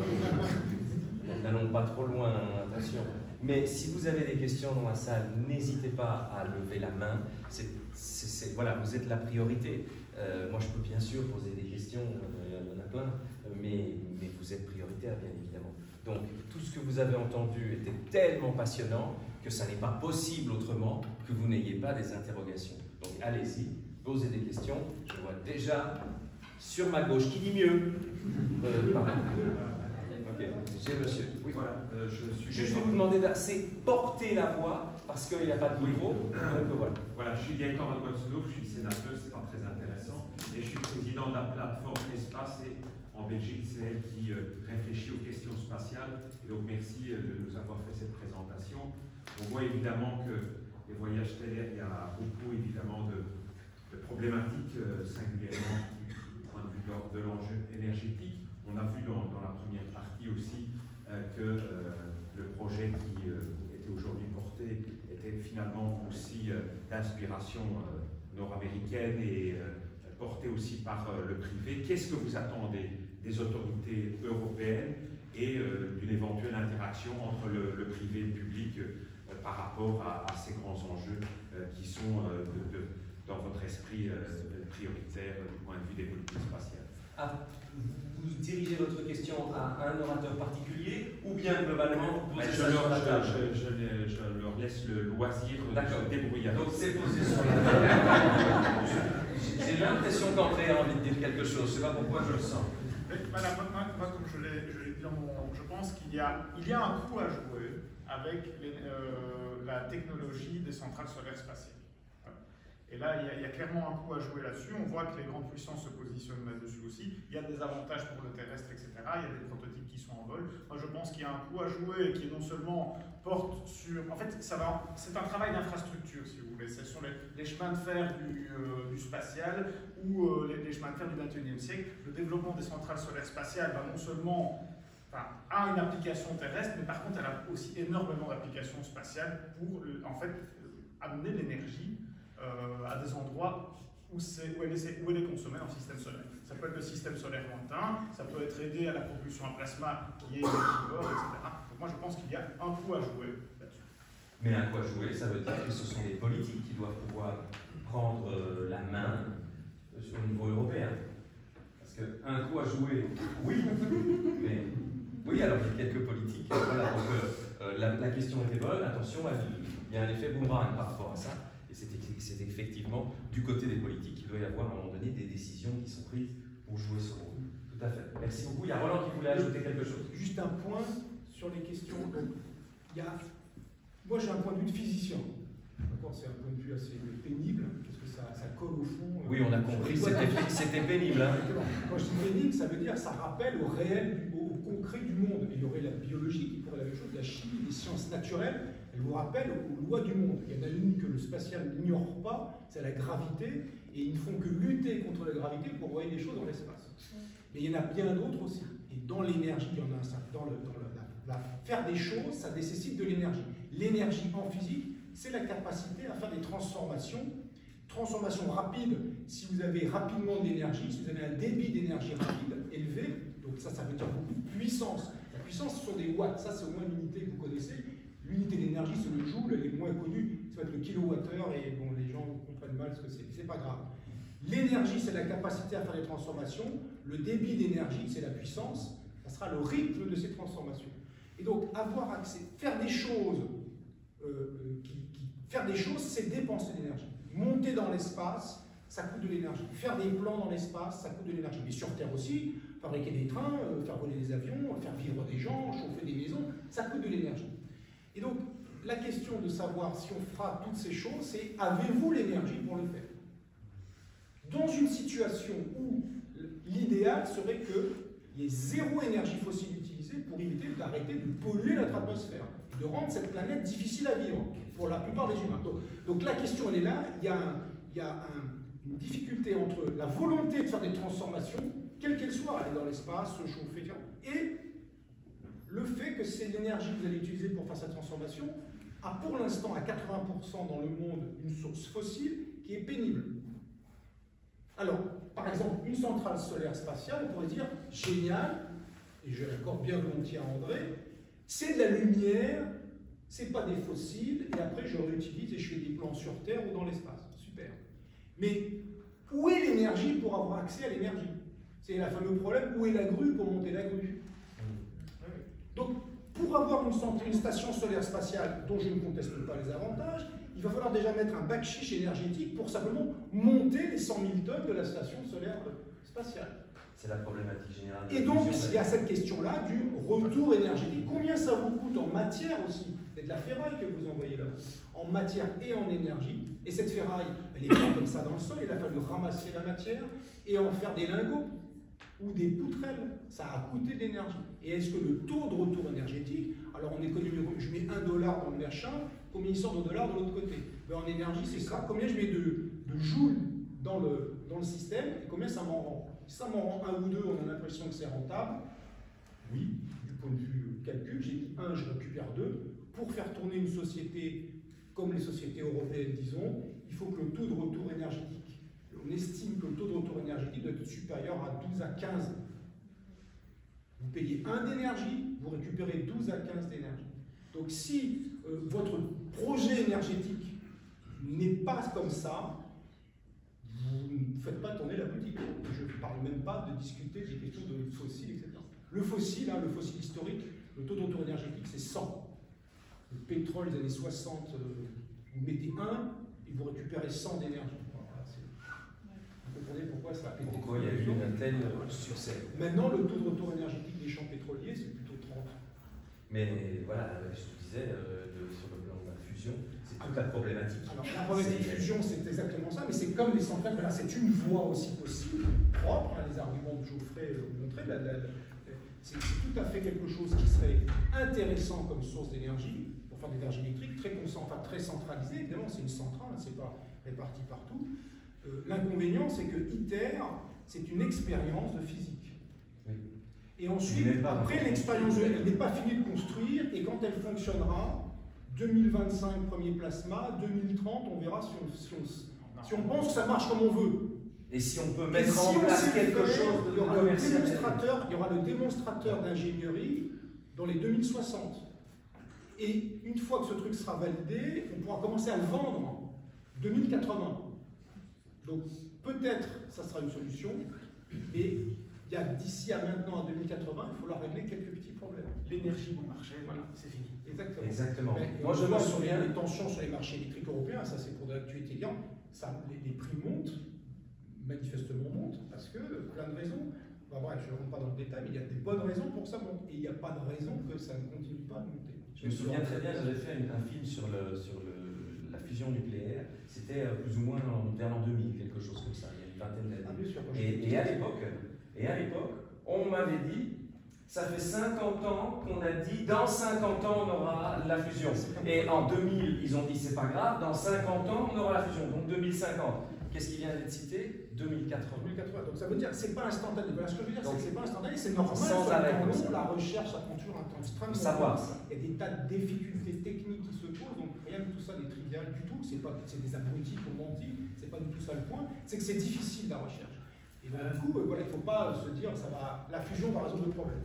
n'allons pas trop loin, attention. Mais si vous avez des questions dans la salle, n'hésitez pas à lever la main. C'est, c'est, c'est, voilà, vous êtes la priorité. Euh, moi, je peux bien sûr poser des questions, euh, il y en a plein, mais, mais vous êtes prioritaire, bien évidemment. Donc, tout ce que vous avez entendu était tellement passionnant que ça n'est pas possible autrement que vous n'ayez pas des interrogations. Donc, allez-y, posez des questions. Je vois déjà sur ma gauche, qui dit mieux euh, pardon. Ok, j'ai monsieur. Oui, voilà, euh, je suis. Je vais vous demander d'assez porter la voix parce qu'il n'y a pas de micro. Donc, voilà. Voilà, je suis directeur de Wadslow, je suis sénateur, c'est pas très intéressant. Et je suis président de la plateforme Espace et en Belgique, c'est elle qui euh, réfléchit aux questions spatiales. Et donc, merci euh, de nous avoir fait cette présentation. On voit évidemment que les voyages stellaires, il y a beaucoup évidemment de, de problématiques, euh, singulièrement du point de vue de, de l'enjeu énergétique. On a vu dans, dans la première partie aussi euh, que euh, le projet qui euh, était aujourd'hui porté était finalement aussi euh, d'inspiration euh, nord-américaine et euh, porté aussi par euh, le privé. Qu'est-ce que vous attendez des autorités européennes et euh, d'une éventuelle interaction entre le, le privé et le public euh, par rapport à, à ces grands enjeux euh, qui sont euh, de, de, dans votre esprit euh, prioritaire du point de vue des politiques spatiales? Ah, vous dirigez votre question à un orateur particulier ou bien globalement vous posez je, ça leur, sur la table? je, je, je, je leur laisse le loisir de se débrouiller. Donc c'est posé sur la table. J'ai l'impression qu'André a envie de dire quelque chose, je ne sais pas pourquoi je le sens. Madame, moi, moi, comme je l'ai dit dans mon... Je pense qu'il y a, il y a un coup à jouer avec les, euh, la technologie des centrales solaires spatiales. Et là, il y, a, il y a clairement un coup à jouer là-dessus. On voit que les grandes puissances se positionnent là-dessus aussi. Il y a des avantages pour le terrestre, et cetera. Il y a des prototypes qui sont en vol. Moi, je pense qu'il y a un coup à jouer qui non seulement porte sur... En fait, ça va, c'est un travail d'infrastructure, si vous voulez. Ce sont les, les chemins de fer du, euh, du spatial ou euh, les, les chemins de fer du vingt et unième siècle. Le développement des centrales solaires spatiales va non seulement... Enfin, a une application terrestre, mais par contre, elle a aussi énormément d'applications spatiales pour, en fait, amener l'énergie Euh, à des endroits où, où, elle est, où elle est consommée dans le système solaire. Ça peut être le système solaire lointain, ça peut être aidé à la propulsion à plasma qui est énergivore, et cetera. Donc moi je pense qu'il y a un coup à jouer là-dessus. Mais un coup à jouer, ça veut dire que ce sont les politiques qui doivent pouvoir prendre euh, la main euh, au niveau européen. Parce qu'un coup à jouer, oui, mais oui, alors il y a quelques politiques. Voilà, donc euh, la, la question était bonne, attention, il y a un effet boomerang par rapport à ça. C'est effectivement du côté des politiques qu'il doit y avoir à un moment donné des décisions qui sont prises pour jouer ce rôle. Tout à fait. Merci beaucoup. Il y a Roland qui voulait ajouter quelque chose. Juste un point sur les questions. Donc, il y a... Moi, j'ai un point de vue de physicien. C'est un point de vue assez pénible, parce que ça, ça colle au fond. Oui, on a compris, c'était pénible. Hein. Quand je dis pénible, ça veut dire que ça rappelle au réel, au concret du monde. Il y aurait la biologie qui pourrait la même chose, la chimie, les sciences naturelles. Elle vous rappelle aux lois du monde. Il y en a une que le spatial n'ignore pas, c'est la gravité, et ils ne font que lutter contre la gravité pour envoyer des choses dans l'espace. Mais il y en a bien d'autres aussi. Et dans l'énergie, il y en a un certain. Dans, le, dans le, la, la, faire des choses, ça nécessite de l'énergie. L'énergie en physique, c'est la capacité à faire des transformations. Transformations rapides, si vous avez rapidement de l'énergie, si vous avez un débit d'énergie rapide, élevé, donc ça, ça veut dire beaucoup de puissance. La puissance, ce sont des watts, ça c'est au moins une unité que vous connaissez. l'énergie, c'est le joule, elle est moins connue, ça va être le kilowattheure, et bon, les gens comprennent mal ce que c'est, c'est pas grave. L'énergie, c'est la capacité à faire des transformations, le débit d'énergie, c'est la puissance, ça sera le rythme de ces transformations. Et donc, avoir accès, faire des choses, euh, qui, qui, faire des choses, c'est dépenser de l'énergie. Monter dans l'espace, ça coûte de l'énergie. Faire des plans dans l'espace, ça coûte de l'énergie. Mais sur Terre aussi, fabriquer des trains, euh, faire voler des avions, faire vivre des gens, chauffer des maisons, ça coûte de l'énergie. Et donc, la question de savoir si on fera toutes ces choses, c'est avez-vous l'énergie pour le faire? Dans une situation où l'idéal serait qu'il y ait zéro énergie fossile utilisée pour éviter d'arrêter de polluer notre atmosphère, de rendre cette planète difficile à vivre pour la plupart des humains. Donc, donc la question, elle est là, il y a, un, il y a un, une difficulté entre la volonté de faire des transformations, quelle qu'elle soit, aller dans l'espace, se chauffer, et le fait que c'est l'énergie que vous allez utiliser pour faire cette transformation a pour l'instant à quatre-vingts pour cent dans le monde une source fossile qui est pénible. Alors, par exemple, une centrale solaire spatiale, on pourrait dire, génial, et je l'accorde bien volontiers à André, c'est de la lumière, c'est pas des fossiles, et après je réutilise et je fais des plans sur Terre ou dans l'espace. Super. Mais où est l'énergie pour avoir accès à l'énergie? C'est le fameux problème, où est la grue pour monter la grue? Donc, pour avoir une, une station solaire spatiale dont je ne conteste pas les avantages, il va falloir déjà mettre un bac chiche énergétique pour simplement monter les cent mille tonnes de la station solaire spatiale. C'est la problématique générale. Et donc, il y a cette question-là du retour énergétique. Combien ça vous coûte en matière aussi? C'est de la ferraille que vous envoyez là, en matière et en énergie. Et cette ferraille, elle est pas comme ça dans le sol, il a fallu ramasser la matière et en faire des lingots ou des poutrelles. Ça a coûté de l'énergie. Et est-ce que le taux de retour énergétique, alors en économie, je mets un dollar dans le machin, combien il sort de dollars de l'autre côté? Ben en énergie, c'est ça. Combien je mets de, de joules dans le, dans le système et combien ça m'en rend? Si ça m'en rend un ou deux, on a l'impression que c'est rentable. Oui, du point de vue calcul, j'ai dit un, je récupère deux. Pour faire tourner une société comme les sociétés européennes, disons, il faut que le taux de retour énergétique, on estime que le taux de retour énergétique doit être supérieur à douze à quinze. Vous payez un d'énergie, vous récupérez douze à quinze d'énergie. Donc si euh, votre projet énergétique n'est pas comme ça, vous ne faites pas tourner la boutique. Je ne parle même pas de discuter des questions de fossiles, et cetera. Le fossile, hein, le fossile historique, le taux de retour énergétique, c'est cent. Le pétrole des années soixante, euh, vous mettez un et vous récupérez cent d'énergie. Voilà, vous comprenez pourquoi ça a été Pourquoi il y a eu un tel succès? Maintenant, le taux de retour énergétique des champs pétroliers, c'est plutôt trente. Mais voilà, je te disais, euh, de, sur le plan de la fusion, c'est toute la problématique. Alors, la problématique de fusion, c'est exactement ça, mais c'est comme les centrales, voilà, c'est une voie aussi possible, propre, hein, les arguments de Geoffrey l'ont montré, la, la, la, c'est tout à fait quelque chose qui serait intéressant comme source d'énergie, pour faire de l'énergie électrique, très, enfin, très centralisée, évidemment, c'est une centrale, c'est pas réparti partout. Euh, L'inconvénient, c'est que ITER, c'est une expérience de physique. Oui. Et ensuite, après l'expérience, elle n'est pas finie de construire, et quand elle fonctionnera, deux mille vingt-cinq, premier plasma, deux mille trente, on verra si on, si on, si on pense que ça marche comme on veut. Et si on peut mettre si en place quelque faire, chose de il y aura commercial. le démonstrateur, il y aura le démonstrateur d'ingénierie dans les deux mille soixante. Et une fois que ce truc sera validé, on pourra commencer à le vendre en deux mille quatre-vingts. Donc peut-être ça sera une solution, mais il y a d'ici à maintenant, à deux mille quatre-vingts, il faudra régler quelques petits problèmes. L'énergie bon marché, voilà, c'est fini. Exactement. Exactement. Mais, Moi, je me sur souviens. les, les tensions sur les marchés électriques européens, ça c'est pour de l'actualité étudiante, ça, les, les prix montent, manifestement montent, parce que plein de raisons. Enfin, bref, je ne rentre pas dans le détail, mais il y a des bonnes raisons pour que ça monte. Et il n'y a pas de raison que ça ne continue pas de monter. Je me souviens très bien, j'avais fait un film sur, le, sur le, la fusion nucléaire. C'était plus ou moins vers l'an deux mille, quelque chose comme ça, il y a une vingtaine d'années. Ah, bien sûr, et, et à l'époque, et à l'époque, on m'avait dit, ça fait cinquante ans qu'on a dit, dans cinquante ans on aura la fusion. Et en deux mille, ils ont dit, c'est pas grave, dans cinquante ans on aura la fusion, donc deux mille cinquante. Qu'est-ce qui vient d'être cité? deux mille quatre-vingts. deux mille quatre-vingts. Donc ça veut dire que c'est pas instantané. Voilà, ce que je veux dire, c'est que c'est pas instantané, c'est normal. Sans arrêt. Long, la recherche, ça prend toujours un temps extrêmement savoir long. ça. Il y a des tas de difficultés techniques qui se posent, donc rien de tout ça n'est trivial du tout. C'est pas, c'est des abrutis qui ont menti. C'est pas du tout ça le point. C'est que c'est difficile la recherche. Et ben, du coup, voilà, il ne faut pas se dire ça va, la fusion va résoudre le problème.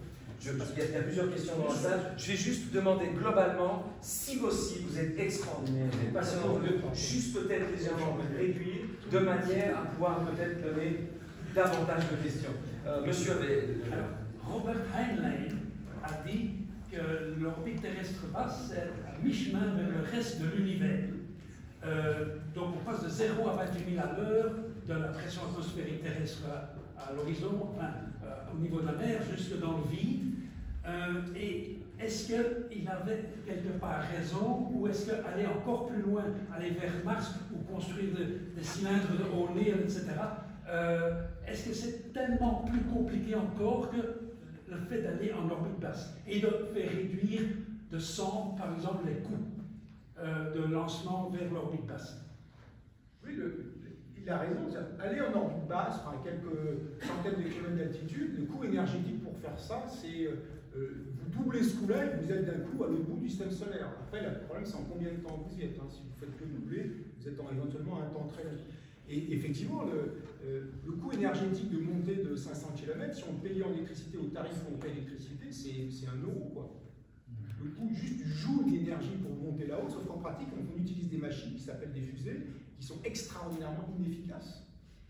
je, parce qu'il y a plusieurs questions dans la salle, je vais juste demander globalement, si possible, vous êtes extraordinaire, vous êtes passionnant, juste peut-être légèrement réduire, de manière à pouvoir peut-être donner davantage de questions. Euh, monsieur avait... Alors, Robert Heinlein a dit que l'orbite terrestre basse est à mi-chemin vers le reste de l'univers. Euh, donc on passe de zéro à vingt-huit mille à l'heure, de la pression atmosphérique terrestre à, à l'horizon, enfin, euh, au niveau de la mer, jusque dans le vide. Euh, et est-ce qu'il avait quelque part raison, ou est-ce qu'aller encore plus loin, aller vers Mars, ou construire de, des cylindres de O'Neill, et cetera, euh, est-ce que c'est tellement plus compliqué encore que le fait d'aller en orbite basse et de faire réduire de cent, par exemple, les coûts euh, de lancement vers l'orbite basse? Oui, le, il a raison. Aller en orbite basse, enfin, quelques centaines de kilomètres d'altitude, le coût énergétique pour faire ça, c'est euh, vous doublez ce coût-là et vous êtes d'un coup à l'autre bout du système solaire. Après, le problème, c'est en combien de temps vous y êtes. Hein. Si vous faites que doubler, vous êtes en, éventuellement à un temps très long. Et effectivement, le, euh, le coût énergétique de montée de cinq cents kilomètres, si on le payait en électricité au tarif où on paye l'électricité, c'est un euro, quoi. Le coût juste du joule d'énergie pour monter là-haut, sauf qu'en pratique, on utilise des machines qui s'appellent des fusées, qui sont extraordinairement inefficaces,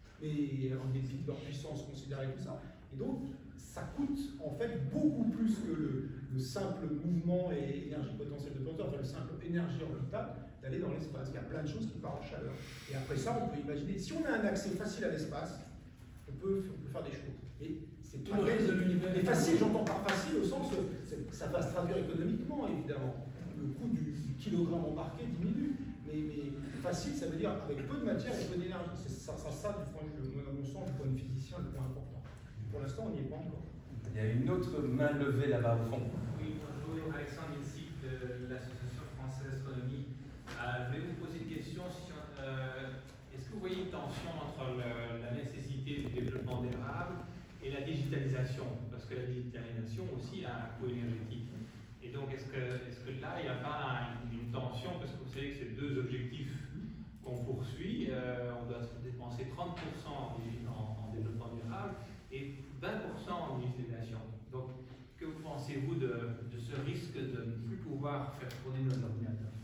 et en dépit de leur puissance considérée tout ça. Et donc, ça coûte en fait beaucoup plus que le, le simple mouvement et énergie potentielle de porteur, enfin le simple énergie orbitale, d'aller dans l'espace. Il y a plein de choses qui partent en chaleur. Et après ça, on peut imaginer, si on a un accès facile à l'espace, on peut, on peut faire des choses. Et c'est Tout le reste de l'univers. Mais facile, j'entends par facile au sens que ça va se traduire économiquement, évidemment. Le coût du, du kilogramme embarqué diminue. Mais, mais facile, ça veut dire avec peu de matière et peu d'énergie. C'est ça, ça, ça, du point de vue, à mon sens, du point de vue physicien, le point important. Pour l'instant, on n'y est pas encore. Il y a une autre main levée là-bas au fond. Oui, bonjour, Alexandre Insic de l'Association française d'astronomie. Euh, je voulais vous poser une question. Euh, Est-ce que vous voyez une tension entre le, la nécessité du développement durable et la digitalisation? Parce que la digitalisation aussi a un coût énergétique. Et donc, est-ce que, est-ce que là, il n'y a pas une, une tension? Parce que vous savez que c'est deux objectifs qu'on poursuit. Euh, on doit dépenser trente pour cent en, en développement durable et vingt pour cent en digitalisation. Donc, que pensez-vous de, de ce risque de ne plus pouvoir faire tourner nos ordinateurs?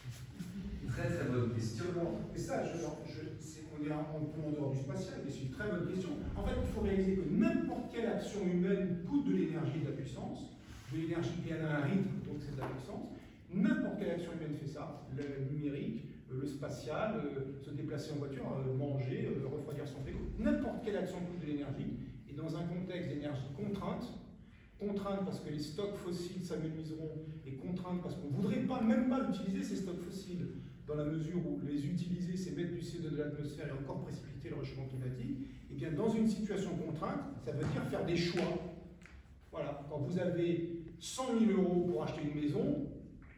Très très bonne question. Et ça, je, je, on est en, en dehors du spatial, mais c'est une très bonne question. En fait, il faut réaliser que n'importe quelle action humaine coûte de l'énergie et de la puissance. De l'énergie qui a un rythme, donc c'est de la puissance. N'importe quelle action humaine fait ça. Le numérique, le spatial, se déplacer en voiture, manger, refroidir son frigo. N'importe quelle action coûte de l'énergie. Et dans un contexte d'énergie contrainte, contrainte parce que les stocks fossiles s'amenuiseront, et contrainte parce qu'on ne voudrait pas, même pas utiliser ces stocks fossiles, dans la mesure où les utiliser, c'est mettre du C O deux de l'atmosphère et encore précipiter le réchauffement climatique, et bien dans une situation contrainte, ça veut dire faire des choix. Voilà, quand vous avez cent mille euros pour acheter une maison,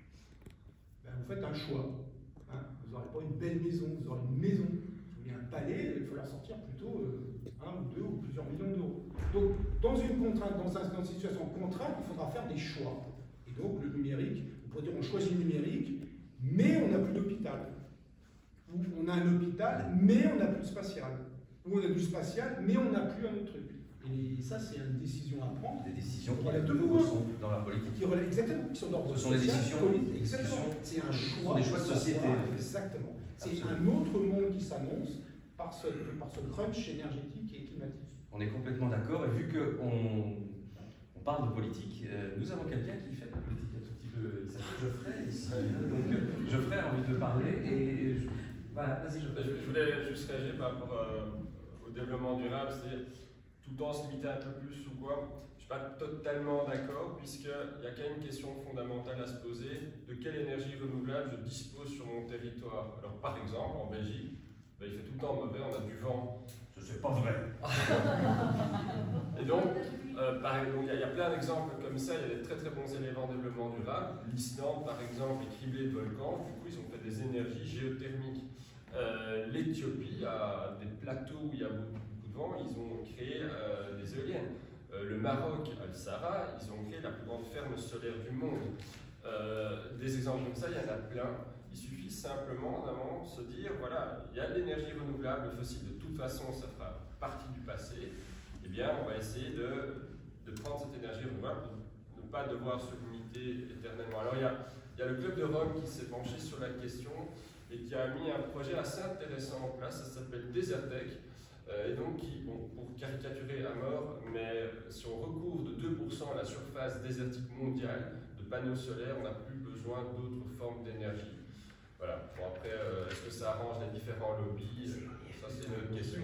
ben vous faites un choix. Hein, vous n'aurez pas une belle maison, vous aurez une maison. Vous voulez un palais, il faut leur sortir plutôt euh, un ou deux ou plusieurs millions d'euros. Donc, dans une contrainte, dans, un, dans une situation contrainte, il faudra faire des choix. Et donc, le numérique, on pourrait dire on choisit le numérique, mais on n'a plus d'hôpital. Ou on a un hôpital, mais on n'a plus de spatial. Ou on a du spatial, mais on n'a plus un autre truc. Et ça, c'est une décision à prendre. Des décisions qui relèvent de nouveau sont dans la politique. Qui relèvent, exactement, qui sont d'ordre Ce sont des décisions. Exactement. C'est un choix. Des choix de société. Exactement. C'est un autre monde qui s'annonce par ce, par ce crunch énergétique et climatique. On est complètement d'accord. Et vu qu'on on parle de politique, euh, nous avons quelqu'un qui fait de la politique un tout petit peu. Il s'appelle Geoffrey ici. Donc euh, Geoffrey a envie de parler. Et je, voilà, vas-y Geoffrey. Je, je voulais juste réagir par rapport euh, au développement durable, c'est-à-dire tout en se limitant un peu plus ou quoi. Je ne suis pas totalement d'accord, puisqu'il y a quand même une question fondamentale à se poser de quelle énergie renouvelable je dispose sur mon territoire. Alors, par exemple, en Belgique, ben, il fait tout le temps mauvais, on a du vent. Ce n'est pas vrai. Et donc, euh, il y, y a plein d'exemples comme ça. Il y a des très très bons éléments de développement durable. L'Islande, par exemple, est criblée de volcans. Du coup, ils ont fait des énergies géothermiques. Euh, L'Éthiopie a des plateaux où il y a beaucoup ils ont créé euh, des éoliennes. Euh, le Maroc, Al-Sahara, ils ont créé la plus grande ferme solaire du monde. Euh, des exemples comme ça, il y en a plein. Il suffit simplement d'un se dire, voilà, il y a de l'énergie renouvelable, le fossile, de toute façon, ça fera partie du passé. Eh bien, on va essayer de, de prendre cette énergie renouvelable pas devoir se limiter éternellement. Alors il y a, il y a le Club de Rome qui s'est penché sur la question et qui a mis un projet assez intéressant en place, ça s'appelle Desertec, euh, et donc qui, bon, pour caricaturer à mort, mais si on recouvre de deux pour cent la surface désertique mondiale de panneaux solaires, on n'a plus besoin d'autres formes d'énergie. Voilà. Bon, après, euh, est-ce que ça arrange les différents lobbies? Ça, c'est une autre question.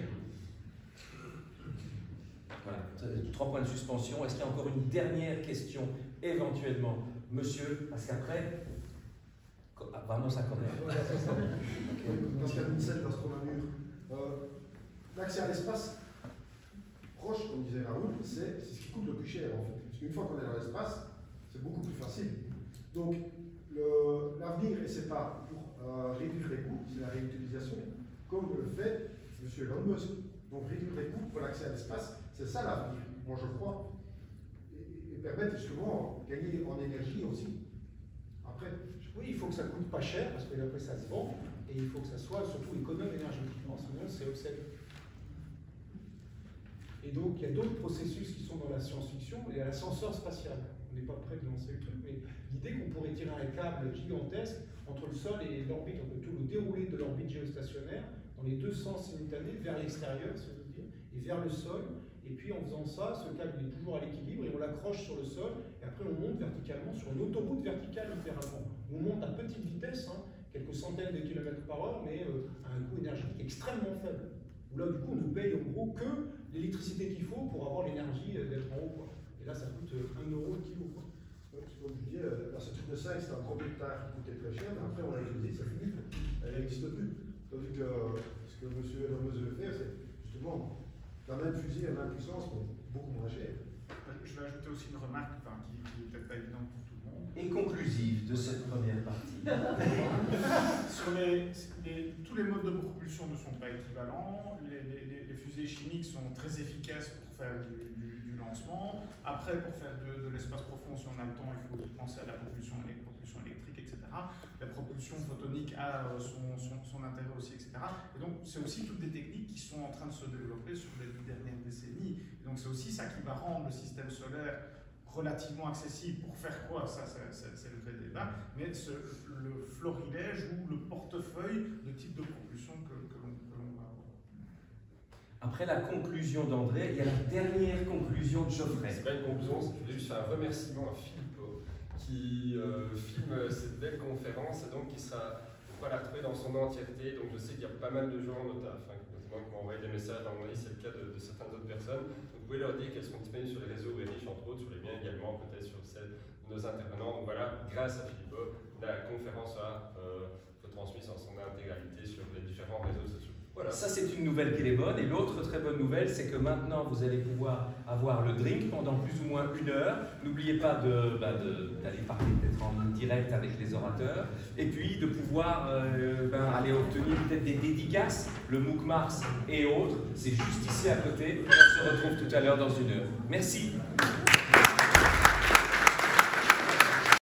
Voilà, trois points de suspension. Est-ce qu'il y a encore une dernière question, éventuellement, monsieur? Parce qu'après, ah, vraiment, ça connaît. Pascal Mincel d'Astronomure. Euh, L'accès à l'espace, proche, comme disait Raoul, c'est ce qui coûte le plus cher, en fait. Parce qu'une fois qu'on est dans l'espace, c'est beaucoup plus facile. Donc, l'avenir, et c'est pas pour euh, réduire les coûts, c'est la réutilisation, comme le fait M. Elon Musk. Donc, réduire les coûts pour l'accès à l'espace, c'est ça l'avenir, moi je crois. Et, et permettre justement de gagner en énergie aussi. Après, oui, il faut que ça coûte pas cher, parce que après ça se vend, et il faut que ça soit surtout économe énergétiquement, sinon c'est obsède. Et donc, il y a d'autres processus qui sont dans la science-fiction. Il y a l'ascenseur spatial. On n'est pas prêt de lancer le truc, mais l'idée qu'on pourrait tirer un câble gigantesque entre le sol et l'orbite, entre tout le déroulé de l'orbite géostationnaire, dans les deux sens simultanés, vers l'extérieur, si on veut dire, et vers le sol. Et puis, en faisant ça, ce câble est toujours à l'équilibre et on l'accroche sur le sol. Et après, on monte verticalement sur une autoroute verticale, littéralement. On monte à petite vitesse, hein, quelques centaines de kilomètres par heure, mais euh, à un coût énergétique extrêmement faible. Où là, du coup, on ne paye en gros que l'électricité qu'il faut pour avoir l'énergie d'être en haut, quoi. Et là, ça coûte un euro le kilo, quoi. Donc, comme je dis, euh, ce truc de cinq, c'est un premier hectare qui coûtait très cher, mais après, on l'a utilisé, ça finit. Elle n'existe plus. Tandis que euh, ce que M. Elon Musk veut faire, c'est justement la même fusée, la même puissance, mais beaucoup moins cher. Je vais ajouter aussi une remarque, enfin, qui n'est peut-être pas évidente pour tout le monde. Et conclusive de cette première partie. Sur les, les, tous les modes de propulsion ne sont pas équivalents. Les, les, les fusées chimiques sont très efficaces pour faire du, du, du lancement. Après, pour faire de, de l'espace profond, si on a le temps, il faut penser à la propulsion, la propulsion électrique, et cetera. La propulsion photonique a son, son, son intérêt aussi, et cetera. Et donc, c'est aussi toutes des techniques qui sont en train de se développer sur les dix dernières décennies. Et donc, c'est aussi ça qui va rendre le système solaire relativement accessible. Pour faire quoi? Ça, c'est le vrai débat. Mais ce, le florilège ou le portefeuille de type de propulsion que, que l'on va avoir. Après la conclusion d'André, il y a la dernière conclusion de Geoffrey. C'est pas une conclusion, je voulais juste faire un remerciement à Philippot qui euh, filme cette belle conférence et donc qui sera, on pourra la retrouver dans son entièreté. Donc je sais qu'il y a pas mal de gens, notamment enfin, qui m'ont envoyé des messages, à mon avis c'est le cas de, de certaines autres personnes. Donc vous pouvez leur dire qu'elles sont disponibles sur les réseaux Véniche, entre autres, sur les miens également, peut-être sur celles de nos intervenants. Donc voilà, grâce à Philippot, la conférence a euh, retransmise en son intégralité sur les différents réseaux sociaux. Voilà. Ça, c'est une nouvelle qui est bonne. Et l'autre très bonne nouvelle, c'est que maintenant, vous allez pouvoir avoir le drink pendant plus ou moins une heure. N'oubliez pas d'aller bah, parler peut-être en direct avec les orateurs. Et puis de pouvoir euh, ben, aller obtenir peut-être des dédicaces, le MOOC Mars et autres. C'est juste ici à côté. On se retrouve tout à l'heure dans une heure. Merci.